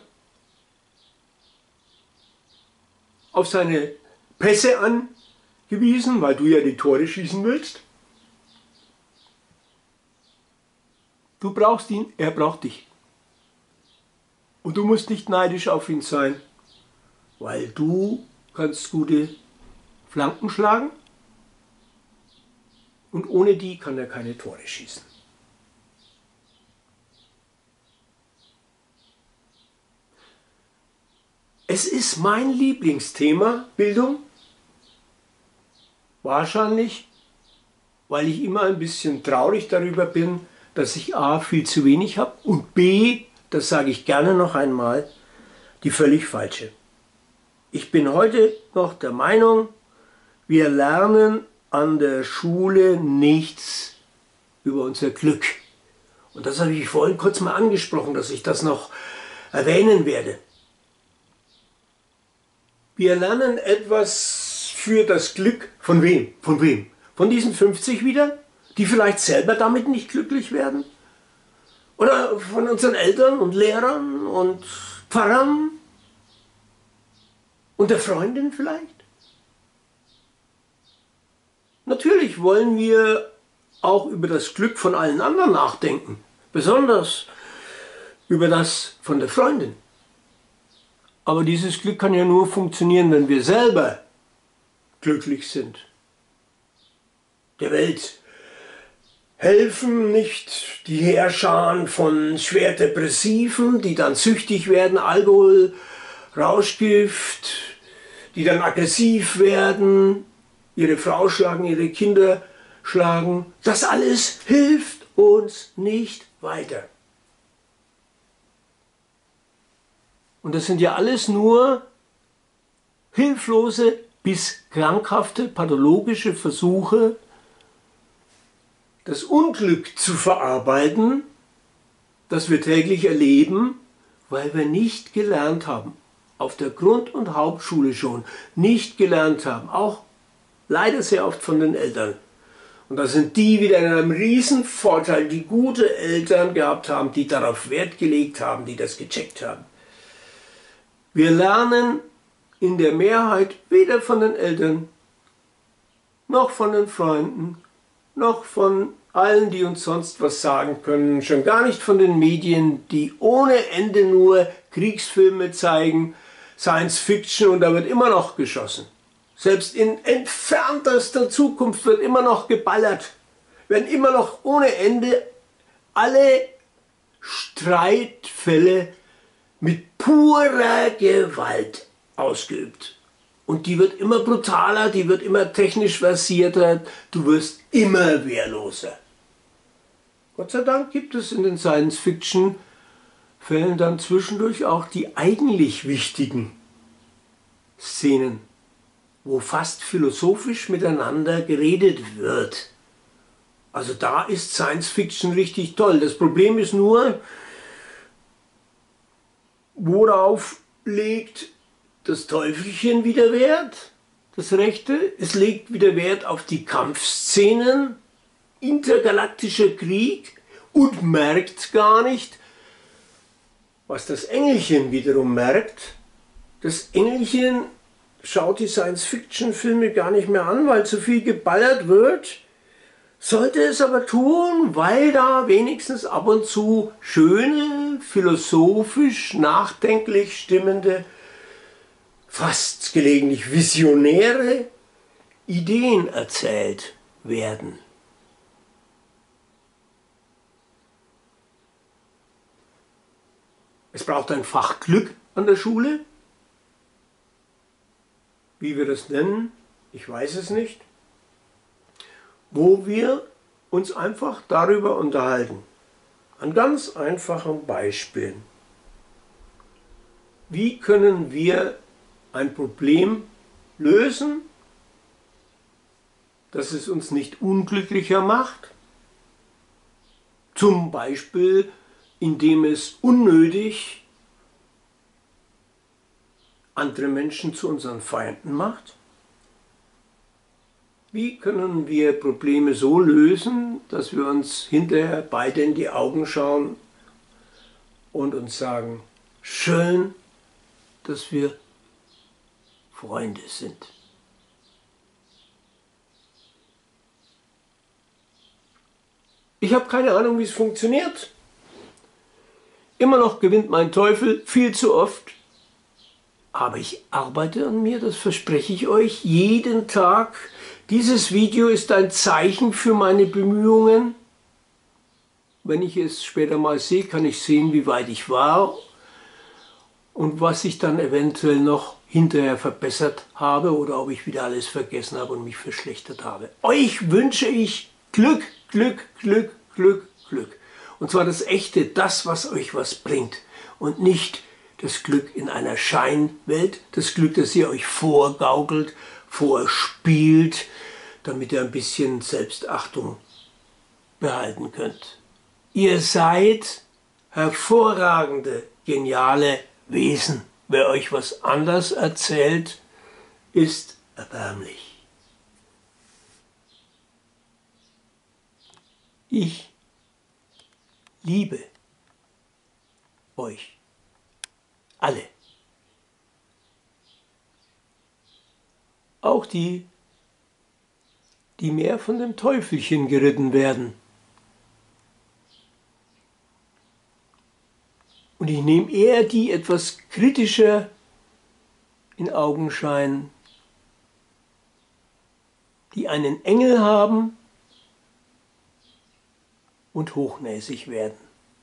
auf seine Pässe angewiesen, weil du ja die Tore schießen willst. Du brauchst ihn, er braucht dich. Und du musst nicht neidisch auf ihn sein, weil du kannst gute Flanken schlagen und ohne die kann er keine Tore schießen. Es ist mein Lieblingsthema, Bildung. Wahrscheinlich, weil ich immer ein bisschen traurig darüber bin, dass ich A, viel zu wenig habe und B, das sage ich gerne noch einmal, die völlig falsche. Ich bin heute noch der Meinung, wir lernen an der Schule nichts über unser Glück. Und das habe ich vorhin kurz mal angesprochen, dass ich das noch erwähnen werde. Wir lernen etwas für das Glück von wem? Von wem? Von diesen 50 wieder, die vielleicht selber damit nicht glücklich werden? Oder von unseren Eltern und Lehrern und Pfarrern und der Freundin vielleicht? Natürlich wollen wir auch über das Glück von allen anderen nachdenken, besonders über das von der Freundin. Aber dieses Glück kann ja nur funktionieren, wenn wir selber glücklich sind. Der Welt helfen nicht die Heerscharen von Schwerdepressiven, die dann süchtig werden, Alkohol, Rauschgift, die dann aggressiv werden, ihre Frau schlagen, ihre Kinder schlagen. Das alles hilft uns nicht weiter. Und das sind ja alles nur hilflose bis krankhafte, pathologische Versuche, das Unglück zu verarbeiten, das wir täglich erleben, weil wir nicht gelernt haben, auf der Grund- und Hauptschule schon, nicht gelernt haben, auch leider sehr oft von den Eltern. Und da sind die wieder in einem riesen Vorteil, die gute Eltern gehabt haben, die darauf Wert gelegt haben, die das gecheckt haben. Wir lernen in der Mehrheit weder von den Eltern, noch von den Freunden, noch von allen, die uns sonst was sagen können, schon gar nicht von den Medien, die ohne Ende nur Kriegsfilme zeigen, Science Fiction, und da wird immer noch geschossen. Selbst in entferntester Zukunft wird immer noch geballert, werden immer noch ohne Ende alle Streitfälle mit purer Gewalt ausgeübt. Und die wird immer brutaler, die wird immer technisch versierter, du wirst immer wehrloser. Gott sei Dank gibt es in den Science-Fiction-Fällen dann zwischendurch auch die eigentlich wichtigen Szenen, wo fast philosophisch miteinander geredet wird. Also da ist Science-Fiction richtig toll. Das Problem ist nur, worauf legt das Teufelchen wieder Wert, das Rechte? Es legt wieder Wert auf die Kampfszenen, intergalaktischer Krieg, und merkt gar nicht, was das Engelchen wiederum merkt. Das Engelchen schaut die Science-Fiction-Filme gar nicht mehr an, weil zu viel geballert wird, sollte es aber tun, weil da wenigstens ab und zu schöne, philosophisch, nachdenklich stimmende, fast gelegentlich visionäre Ideen erzählt werden. Es braucht ein Fach Glück an der Schule. Wie wir das nennen, ich weiß es nicht. Wo wir uns einfach darüber unterhalten. An ganz einfachen Beispielen. Wie können wir ein Problem lösen, dass es uns nicht unglücklicher macht? Zum Beispiel, indem es unnötig andere Menschen zu unseren Feinden macht? Wie können wir Probleme so lösen, dass wir uns hinterher beide in die Augen schauen und uns sagen, schön, dass wir Freunde sind? Ich habe keine Ahnung, wie es funktioniert. Immer noch gewinnt mein Teufel, viel zu oft. Aber ich arbeite an mir, das verspreche ich euch, jeden Tag. Dieses Video ist ein Zeichen für meine Bemühungen. Wenn ich es später mal sehe, kann ich sehen, wie weit ich war und was ich dann eventuell noch hinterher verbessert habe oder ob ich wieder alles vergessen habe und mich verschlechtert habe. Euch wünsche ich Glück, Glück, Glück, Glück, Glück. Und zwar das Echte, das, was euch was bringt. Und nicht das Glück in einer Scheinwelt, das Glück, das ihr euch vorgaukelt, vorspielt, damit ihr ein bisschen Selbstachtung behalten könnt. Ihr seid hervorragende, geniale Wesen. Wer euch was anders erzählt, ist erbärmlich. Ich liebe euch alle. Auch die, die mehr von dem Teufelchen geritten werden. Und ich nehme eher die etwas kritischer in Augenschein, die einen Engel haben und hochnäsig werden.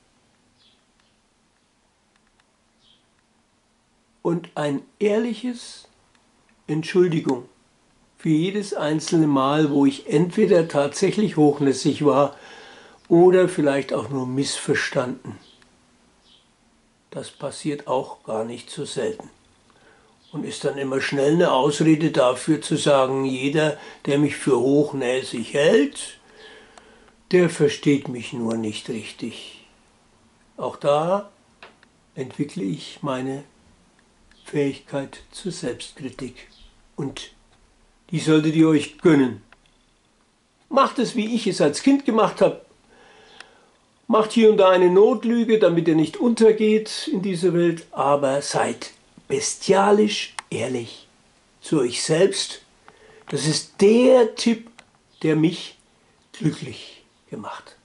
Und ein ehrliches Entschuldigung für jedes einzelne Mal, wo ich entweder tatsächlich hochnäsig war oder vielleicht auch nur missverstanden. Das passiert auch gar nicht so selten. Und ist dann immer schnell eine Ausrede dafür zu sagen, jeder, der mich für hochnäsig hält, der versteht mich nur nicht richtig. Auch da entwickle ich meine Fähigkeit zur Selbstkritik. Und die solltet ihr euch gönnen. Macht es, wie ich es als Kind gemacht habe. Macht hier und da eine Notlüge, damit ihr nicht untergeht in dieser Welt, aber seid bestialisch ehrlich zu euch selbst. Das ist der Tipp, der mich glücklich gemacht hat.